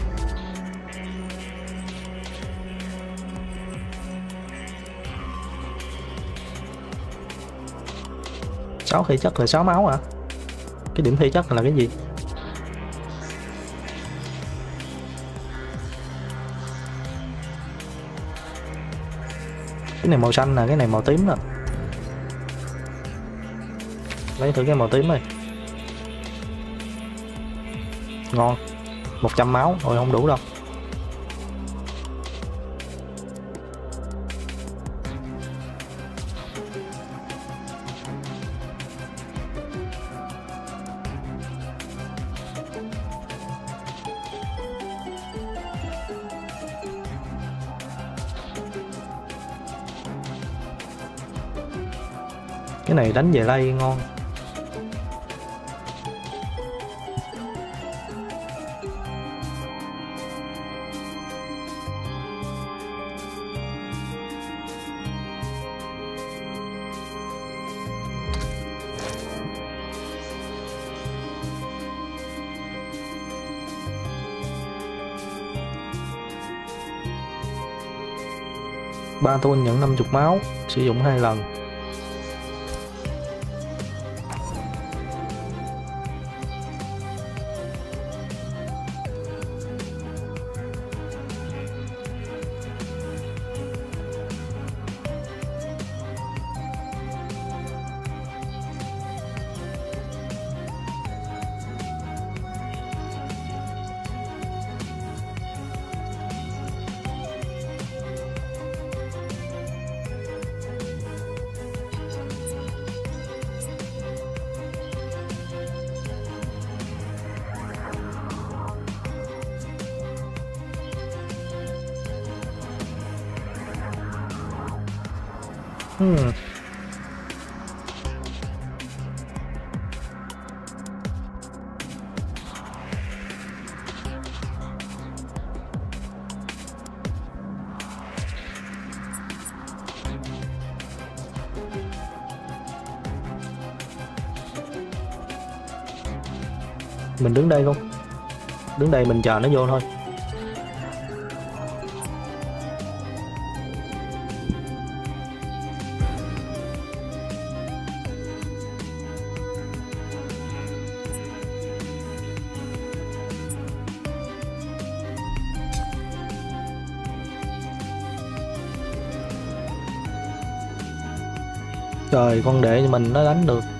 Sáu thể chất là 6 máu hả? Cái điểm thể chất là cái gì? Cái này màu xanh nè, cái này màu tím nè. Lấy thử cái màu tím này. Ngon. 100 máu, thôi không đủ đâu. Cái này đánh về lay ngon. Ba tôn nhận 50 máu, sử dụng 2 lần. Hmm. Mình đứng đây luôn, đứng đây mình chờ nó vô thôi. Trời, con để mình nó đánh được.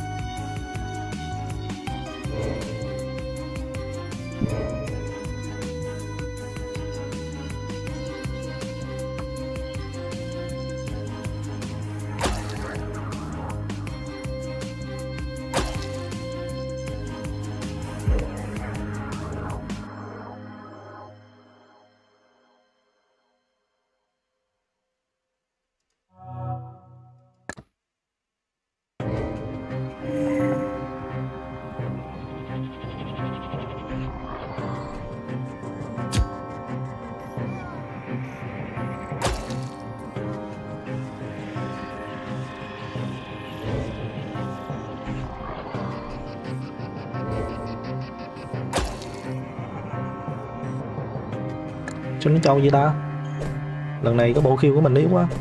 Cho nó trâu vậy ta. Lần này có bộ khiêu của mình yếu quá.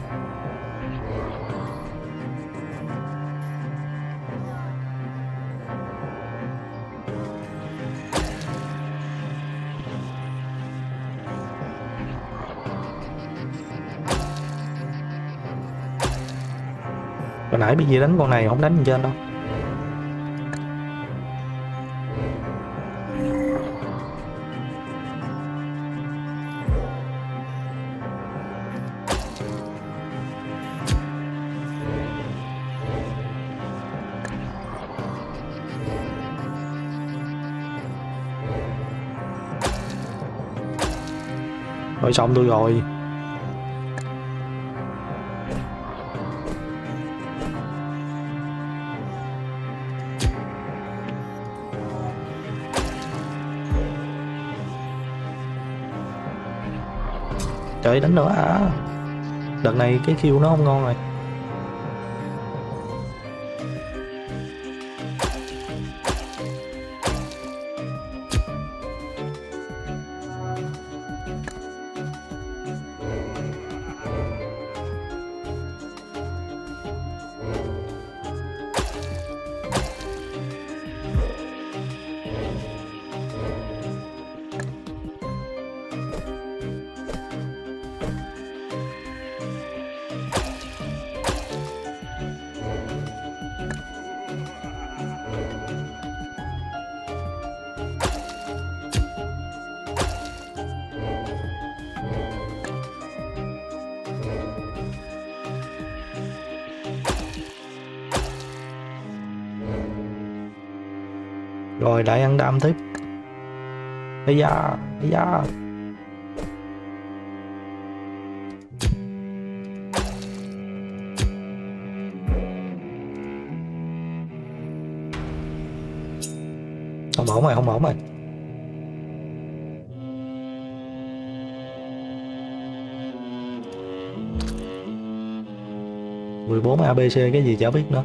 Hồi nãy bị gì đánh con này không đánh lên trên đâu. Rồi xong tôi rồi. Trời, đánh nữa à. Đợt này cái khiêu nó không ngon rồi. Rồi lại ăn đam tiếp. Ây da, ây da. Không ổn rồi, không ổn rồi. "14 ABC" cái gì chả biết nữa.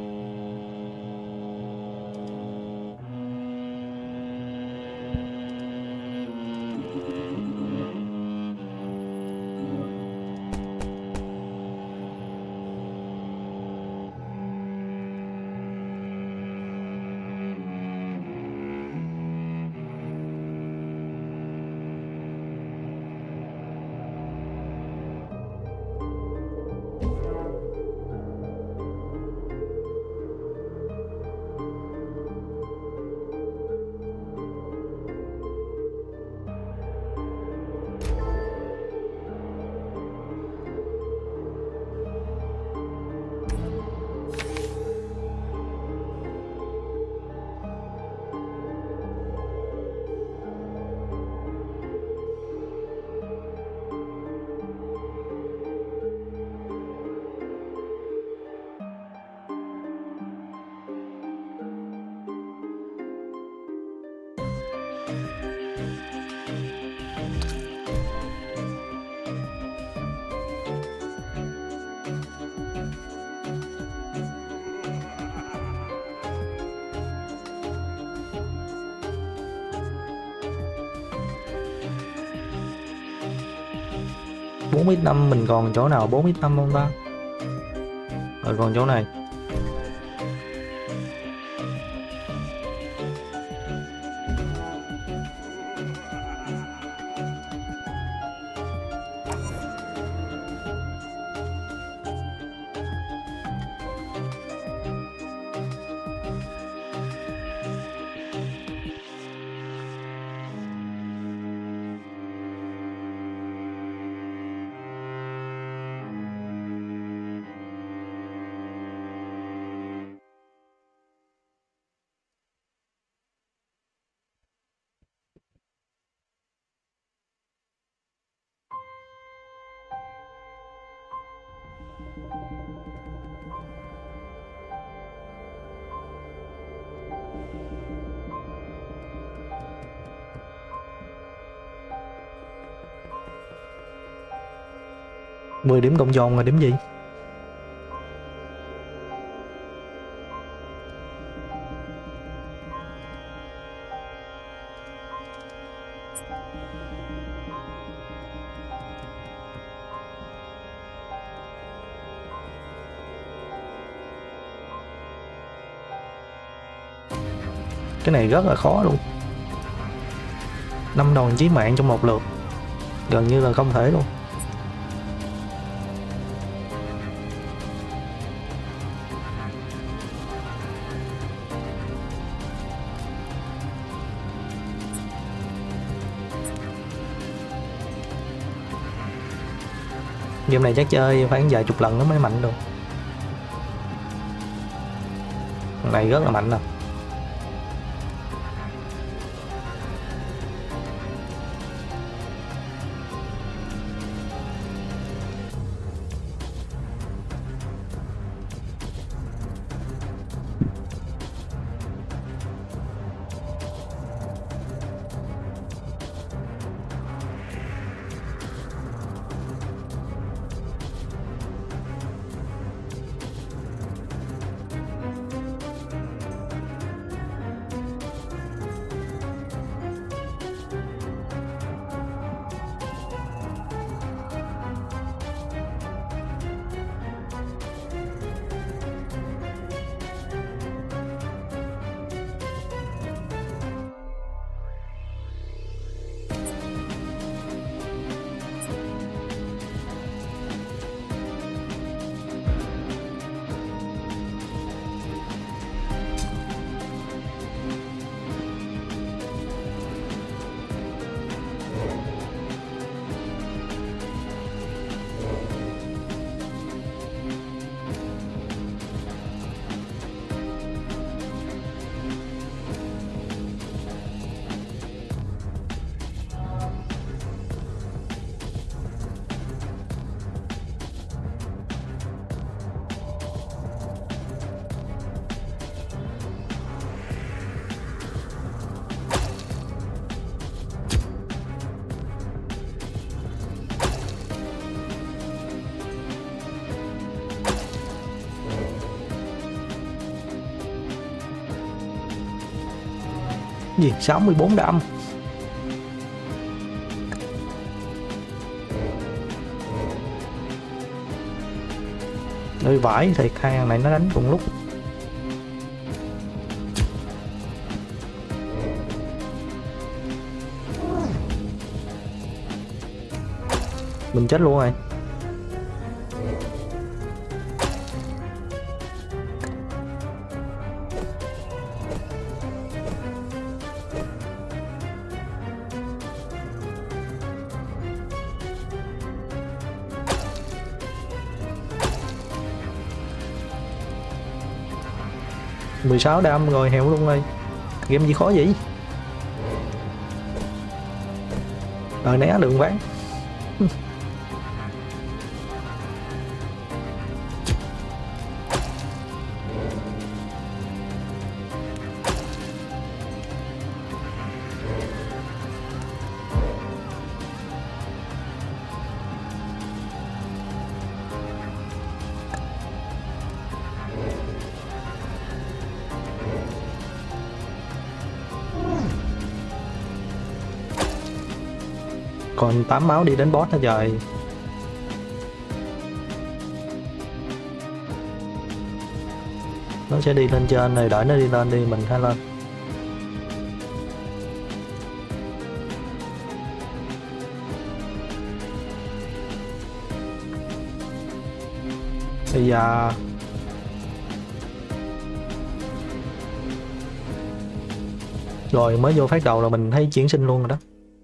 4x5 mình còn chỗ nào 4x5 không ta? Rồi còn chỗ này. Mười điểm cộng dồn là điểm gì? Cái này rất là khó luôn. 5 đòn chí mạng trong một lượt, gần như là không thể luôn. Game này chắc chơi phải vài chục lần nó mới mạnh được. Thằng này rất là mạnh nè. Gì 64 đam. Nơi vải thì hai thằng này nó đánh cùng lúc. Mình chết luôn rồi. Mười 16 đam rồi, heo luôn ơi. Game gì khó vậy? Rồi né đường ván. Còn 8 máu đi đến boss nữa trời. Nó sẽ đi lên trên này, đợi nó đi lên đi mình hãy lên. Bây giờ rồi mới vô phát đầu là mình thấy chuyển sinh luôn rồi đó.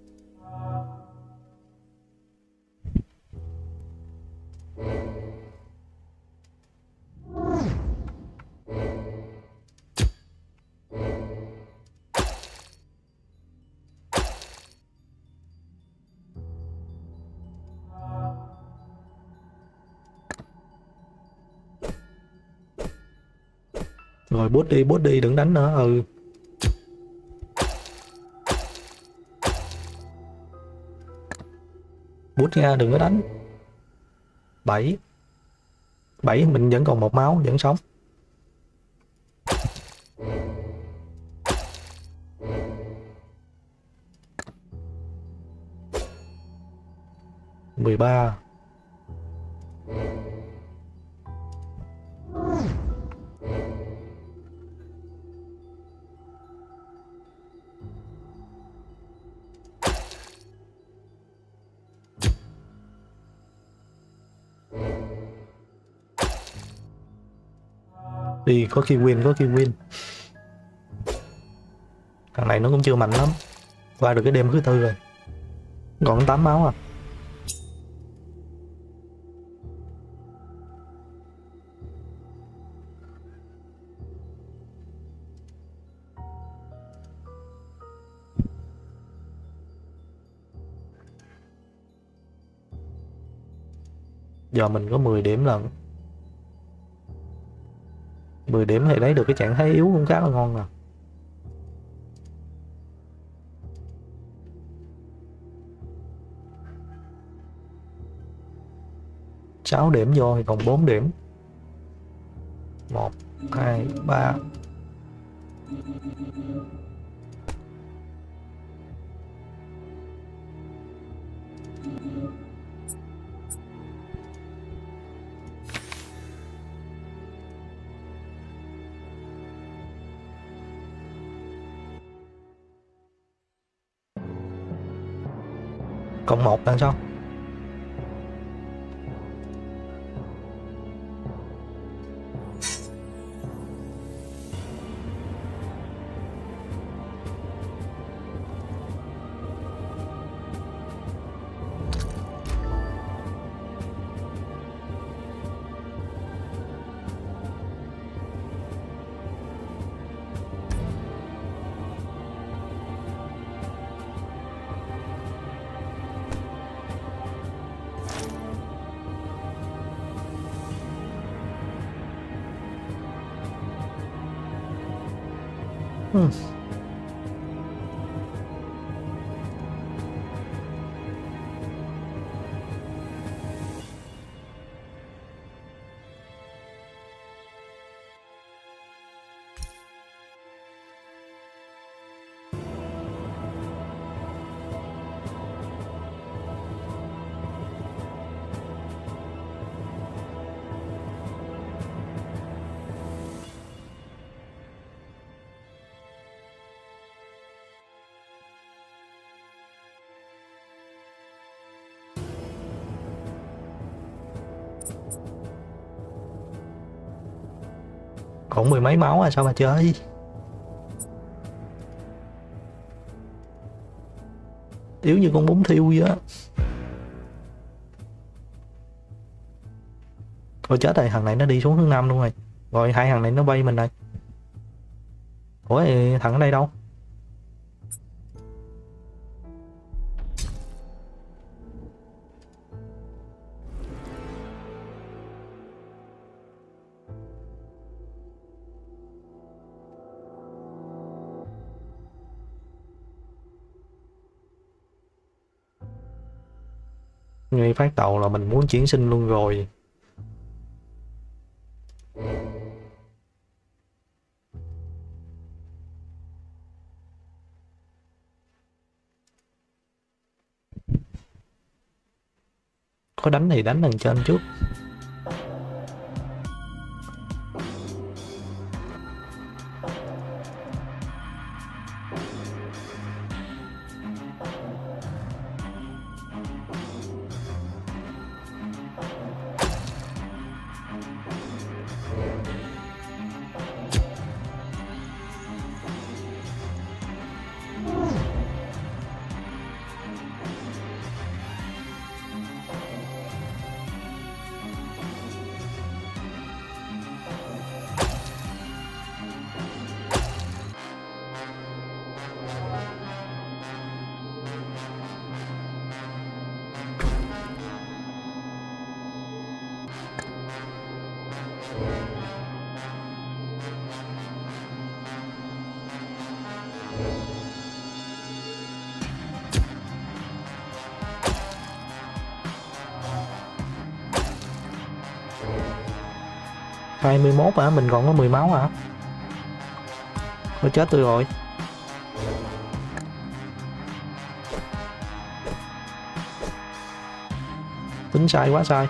Rồi bút đi đừng đánh nữa. Ừ, bút nha, đừng có đánh. 7 7 mình vẫn còn 1 máu, vẫn sống. Mười ba. Đi, có khi win. Thằng này nó cũng chưa mạnh lắm. Qua được cái đêm thứ 4 rồi. Còn 8 máu à. Giờ mình có 10 điểm lần. 10 điểm thì lấy được cái trạng thái yếu cũng khá là ngon nè. Sáu điểm vô thì còn 4 điểm. 1, 2, 3. Cộng 1 là sao? Còn 10 mấy máu à, sao mà chơi. Yếu như con bún thiêu vậy á. Thôi chết rồi, thằng này nó đi xuống hướng Nam luôn rồi. Rồi hai thằng này nó bay mình rồi. Ủa thằng ở đây đâu? Ngay phát đầu là mình muốn chuyển sinh luôn rồi. Có đánh thì đánh đằng trên trước. 21 hả? Mình còn có 10 máu hả? Thôi chết tôi rồi. Tính sai quá sai.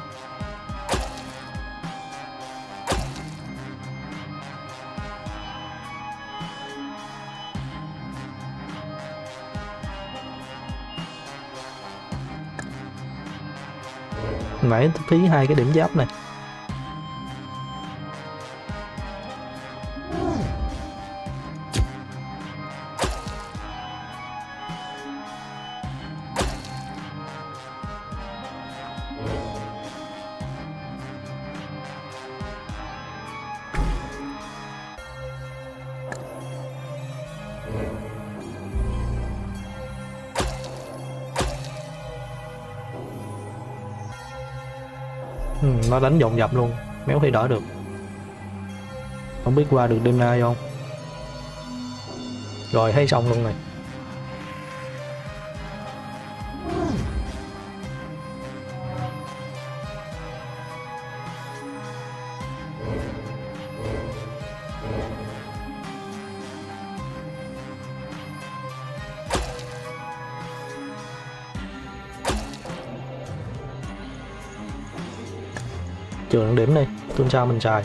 Nãy phí 2 cái điểm giáp này. Nó đánh dồn dập luôn, méo thì đỡ được. Không biết qua được đêm nay không. Rồi thấy xong luôn này. Trường điểm đi, tuần sau mình xài.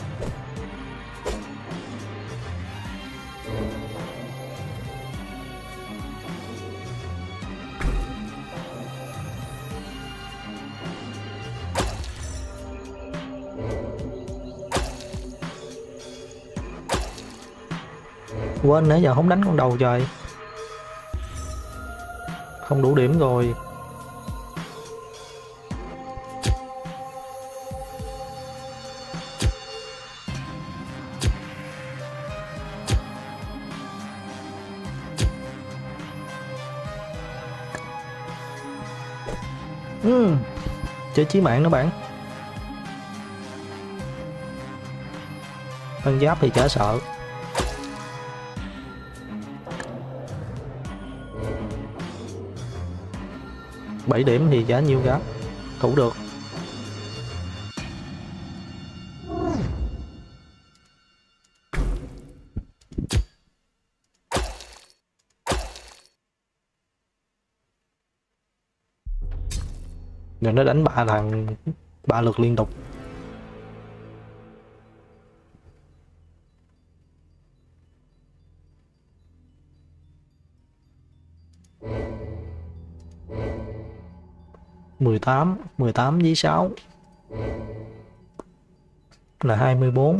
Quên nãy giờ không đánh con đầu trời. Không đủ điểm rồi. Chơi chí mạng đó bạn. Thân giáp thì chả sợ. Bảy điểm thì chả nhiêu cả. Thủ được. Rồi nó đánh 3 thằng 3 lượt liên tục. Mười tám với 6 là 24.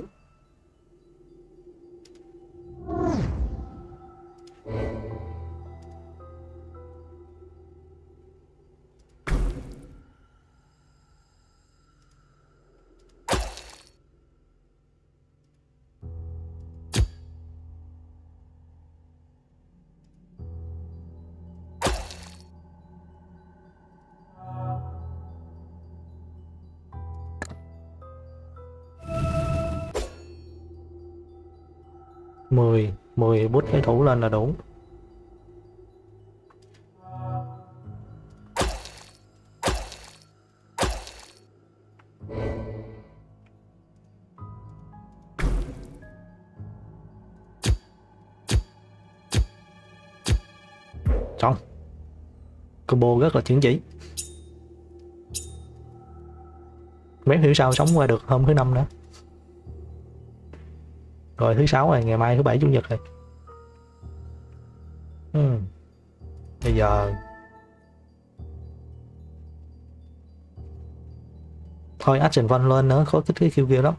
Mười bút cái thủ lên là đủ. Xong. Combo rất là chứng chỉ. Mấy hiểu sao sống qua được hôm thứ 5 nữa. Rồi thứ 6 rồi, ngày mai thứ 7 chủ nhật rồi. Bây giờ thôi action fun lên nữa, khó thích cái khiêu kia lắm.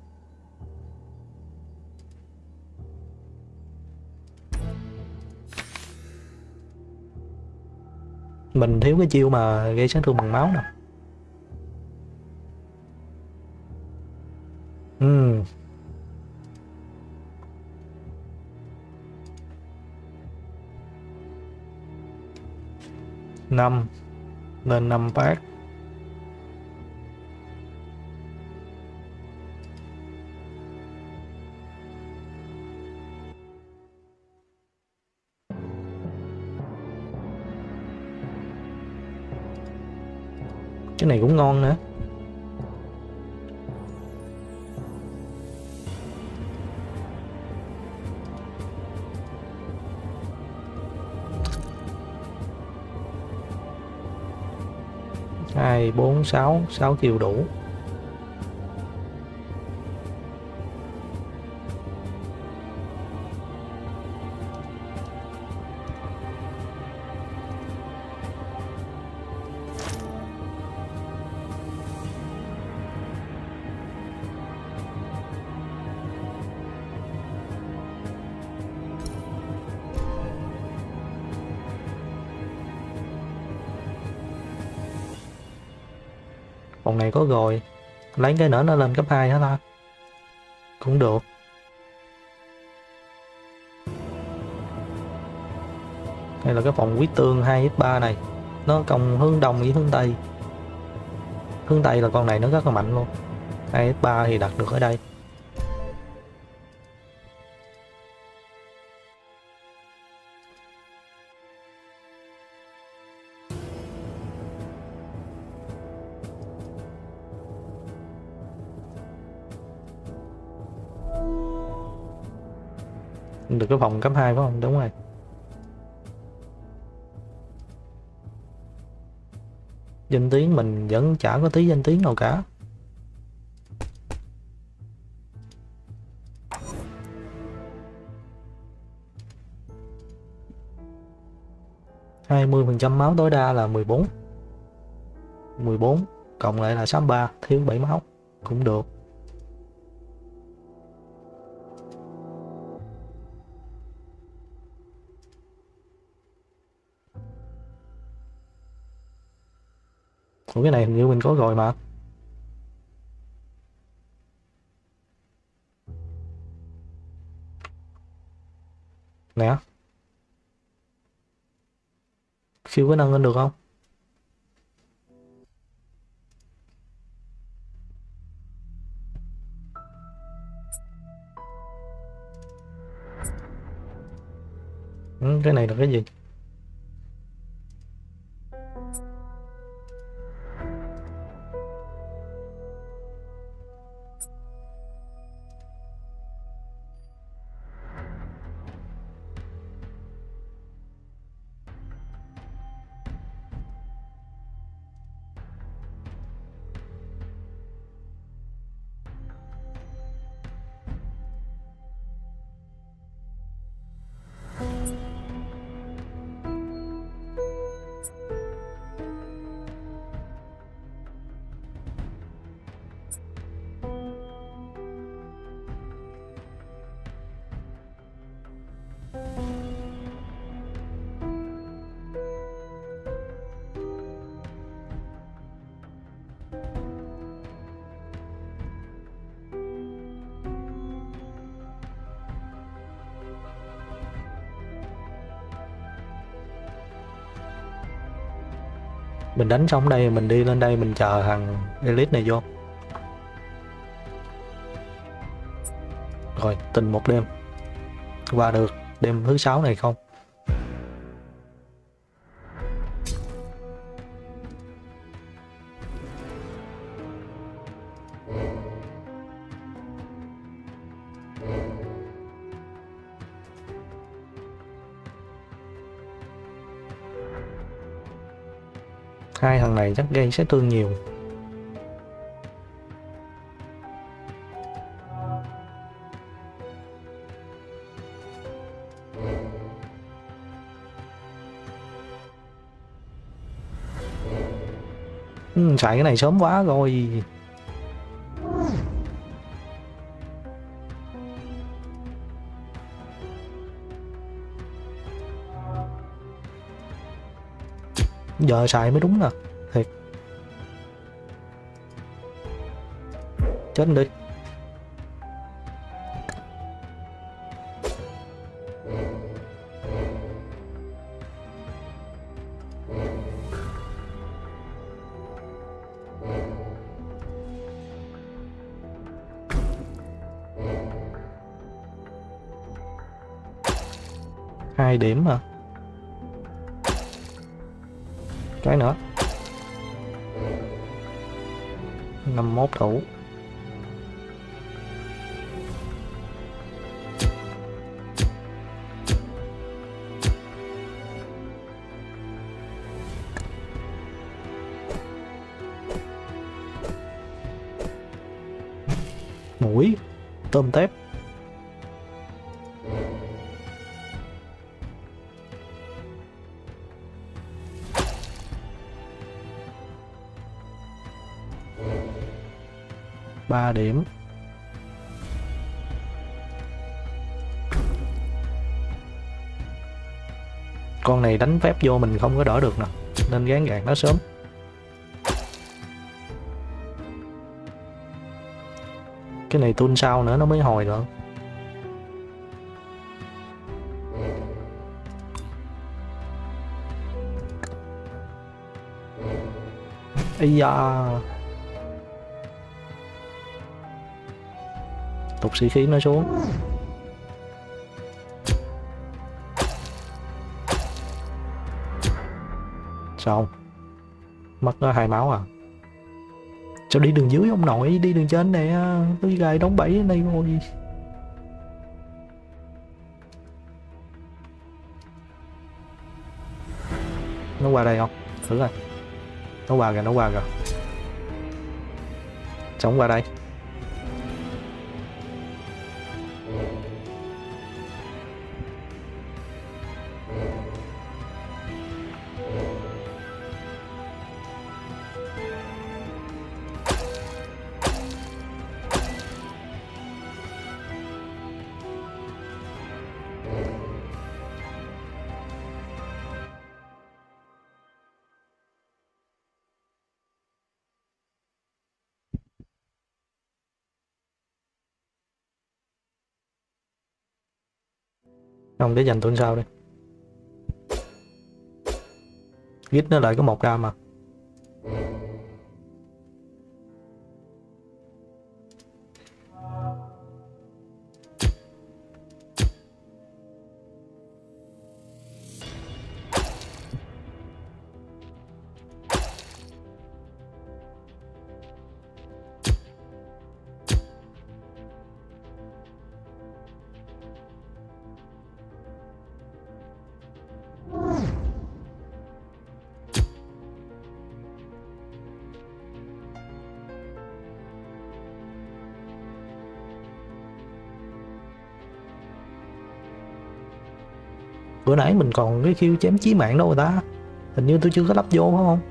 Mình thiếu cái chiêu mà gây sát thương bằng máu nè. Năm lên 5 phát. Cái này cũng ngon nữa. 2 4 6 6 chiều đủ. Phòng này có rồi, lấy cái nữa nó lên cấp 2 hả ta? Cũng được. Hay là cái phòng huyết tương 2x3 này, nó công hướng đông với hướng tây. Hướng tây là con này nó rất là mạnh luôn. 2x3 thì đặt được ở đây. Được cái phòng cấp 2 phải không? Đúng rồi. Danh tiếng mình vẫn chả có tí danh tiếng nào cả. Hai mươi phần trăm máu tối đa là 14. 14 cộng lại là 63, thiếu 7 máu cũng được. Ủa cái này hình như mình có rồi mà. Nè. Siêu có nâng lên được không? Cái này là cái gì? Mình đánh xong đây mình đi lên đây mình chờ thằng elite này vô. Rồi tình một đêm qua được đêm thứ 6 này không? Hai thằng này chắc gây sát thương nhiều. Xài cái này sớm quá rồi. Giờ xài mới đúng nè. Thiệt. Chết đi. Hai điểm hả? Cái nữa 51 đủ. Ủi, tôm tép. Ba điểm. Con này đánh phép vô mình không có đỡ được nè, nên gán gạt nó sớm. Cái này tuôn sau nữa nó mới hồi nữa. Ây da. Tục sĩ khí nó xuống. Sao? Mất có 2 máu à? Sao đi đường dưới ông nội, đi đường trên nè, tôi gài đóng bẫy ở đây rồi. Nó qua đây không? Thử coi. Nó qua kìa, nó qua kìa. Sống qua đây. Không, để dành tuần sau đi. Git nó lại có 1 đam mà. Bữa nãy mình còn cái khiêu chém chí mạng đâu rồi ta? Hình như tôi chưa có lắp vô phải không?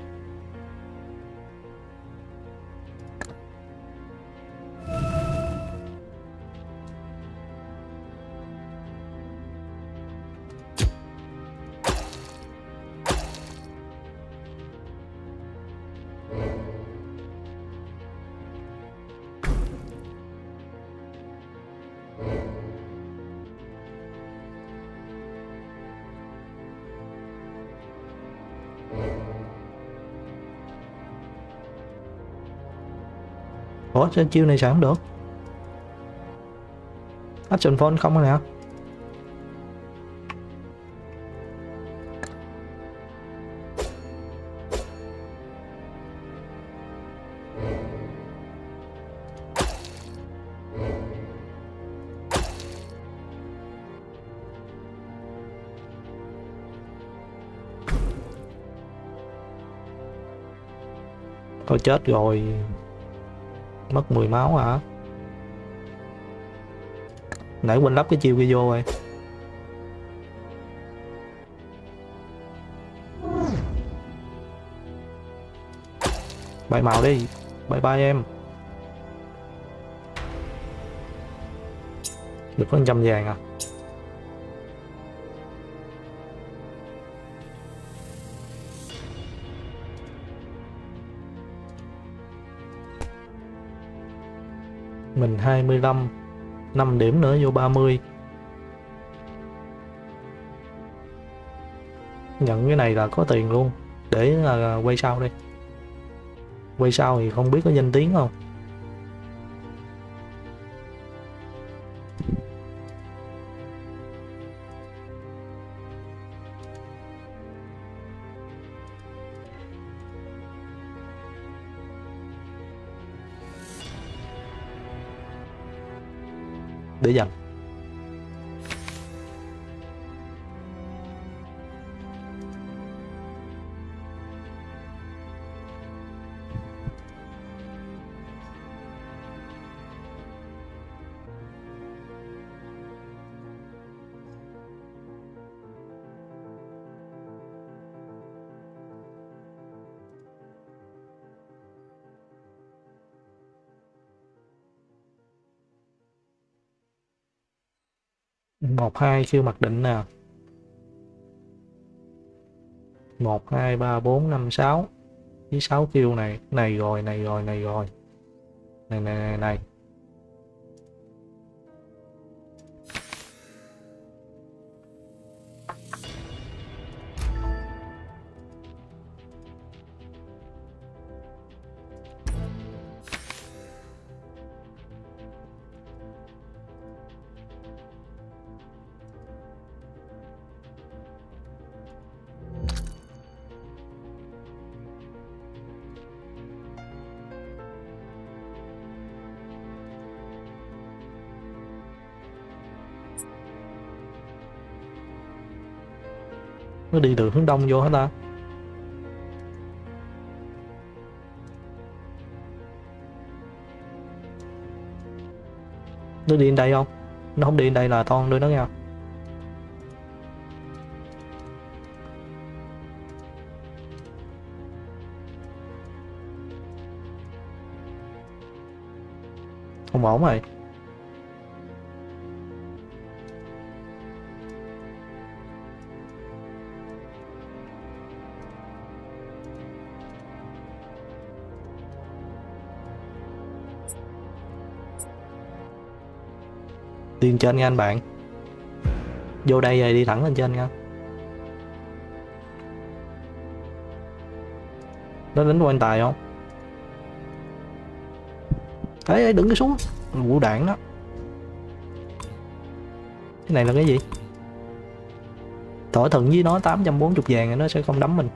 Ủa sao chiêu này xài không được? Action phone không rồi nè. Thôi chết rồi. Mất 10 máu hả? Nãy quên lắp cái chiêu kia vô rồi. Bay màu đi. Bye bye em. Được có 100 vàng à? Mình 25, 5 điểm nữa vô 30. Nhận cái này là có tiền luôn. Để là quay sau đi. Quay sau thì không biết có danh tiếng không. Để dành. một hai chưa mặc định nè. 1 2 3 4 5 6 với 6 kêu này, này rồi, này rồi, này rồi, này này này này. Nó đi từ hướng đông vô hả ta? Nó đi đến đây không? Nó không đi đến đây là toan đưa nó nha. Không ổn rồi. Đi lên trên nha anh bạn. Vô đây rồi đi thẳng lên trên nha. Nó đánh quan tài không? Ê, đừng cái xuống. Vụ đạn đó. Cái này là cái gì? Thỏa thuận với nó 840 vàng rồi nó sẽ không đấm mình.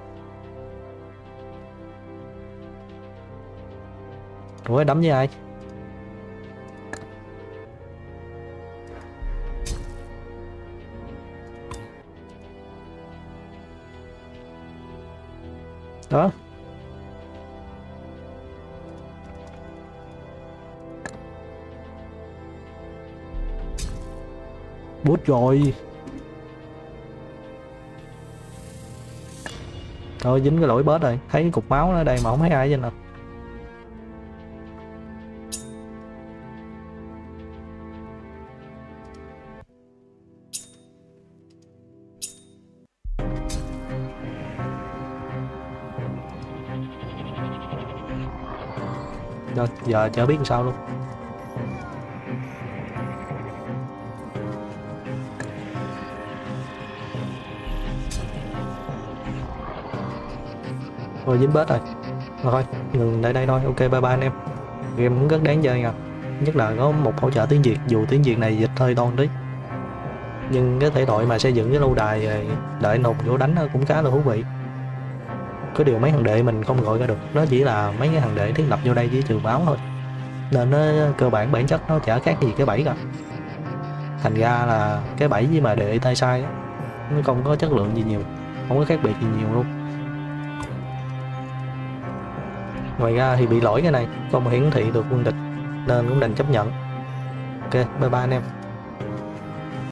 Ủa đấm với ai? Đó. Bút rồi. Thôi dính cái lỗi bớt rồi. Thấy cái cục máu ở đây mà không thấy ai trên nè. Rồi, giờ chả biết làm sao luôn. Thôi dính bớt rồi. Rồi thôi, ngừng tại đây thôi. Ok, bye bye anh em. Game cũng rất đáng chơi nha. Nhất là có một hỗ trợ tiếng Việt, dù tiếng Việt này dịch hơi toan tí. Nhưng cái thể loại mà xây dựng cái lâu đài rồi đợi nộp vô đánh cũng khá là thú vị. Có điều mấy thằng đệ mình không gọi ra được, nó chỉ là mấy cái thằng đệ thiết lập vô đây chỉ trừ máu thôi. Nên nó cơ bản bản chất nó chả khác gì cái bẫy cả. Thành ra là cái bẫy với mà đệ tay sai á, nó không có chất lượng gì nhiều, không có khác biệt gì nhiều luôn. Ngoài ra thì bị lỗi cái này, không hiển thị được quân địch nên cũng đành chấp nhận. Ok, bye bye anh em.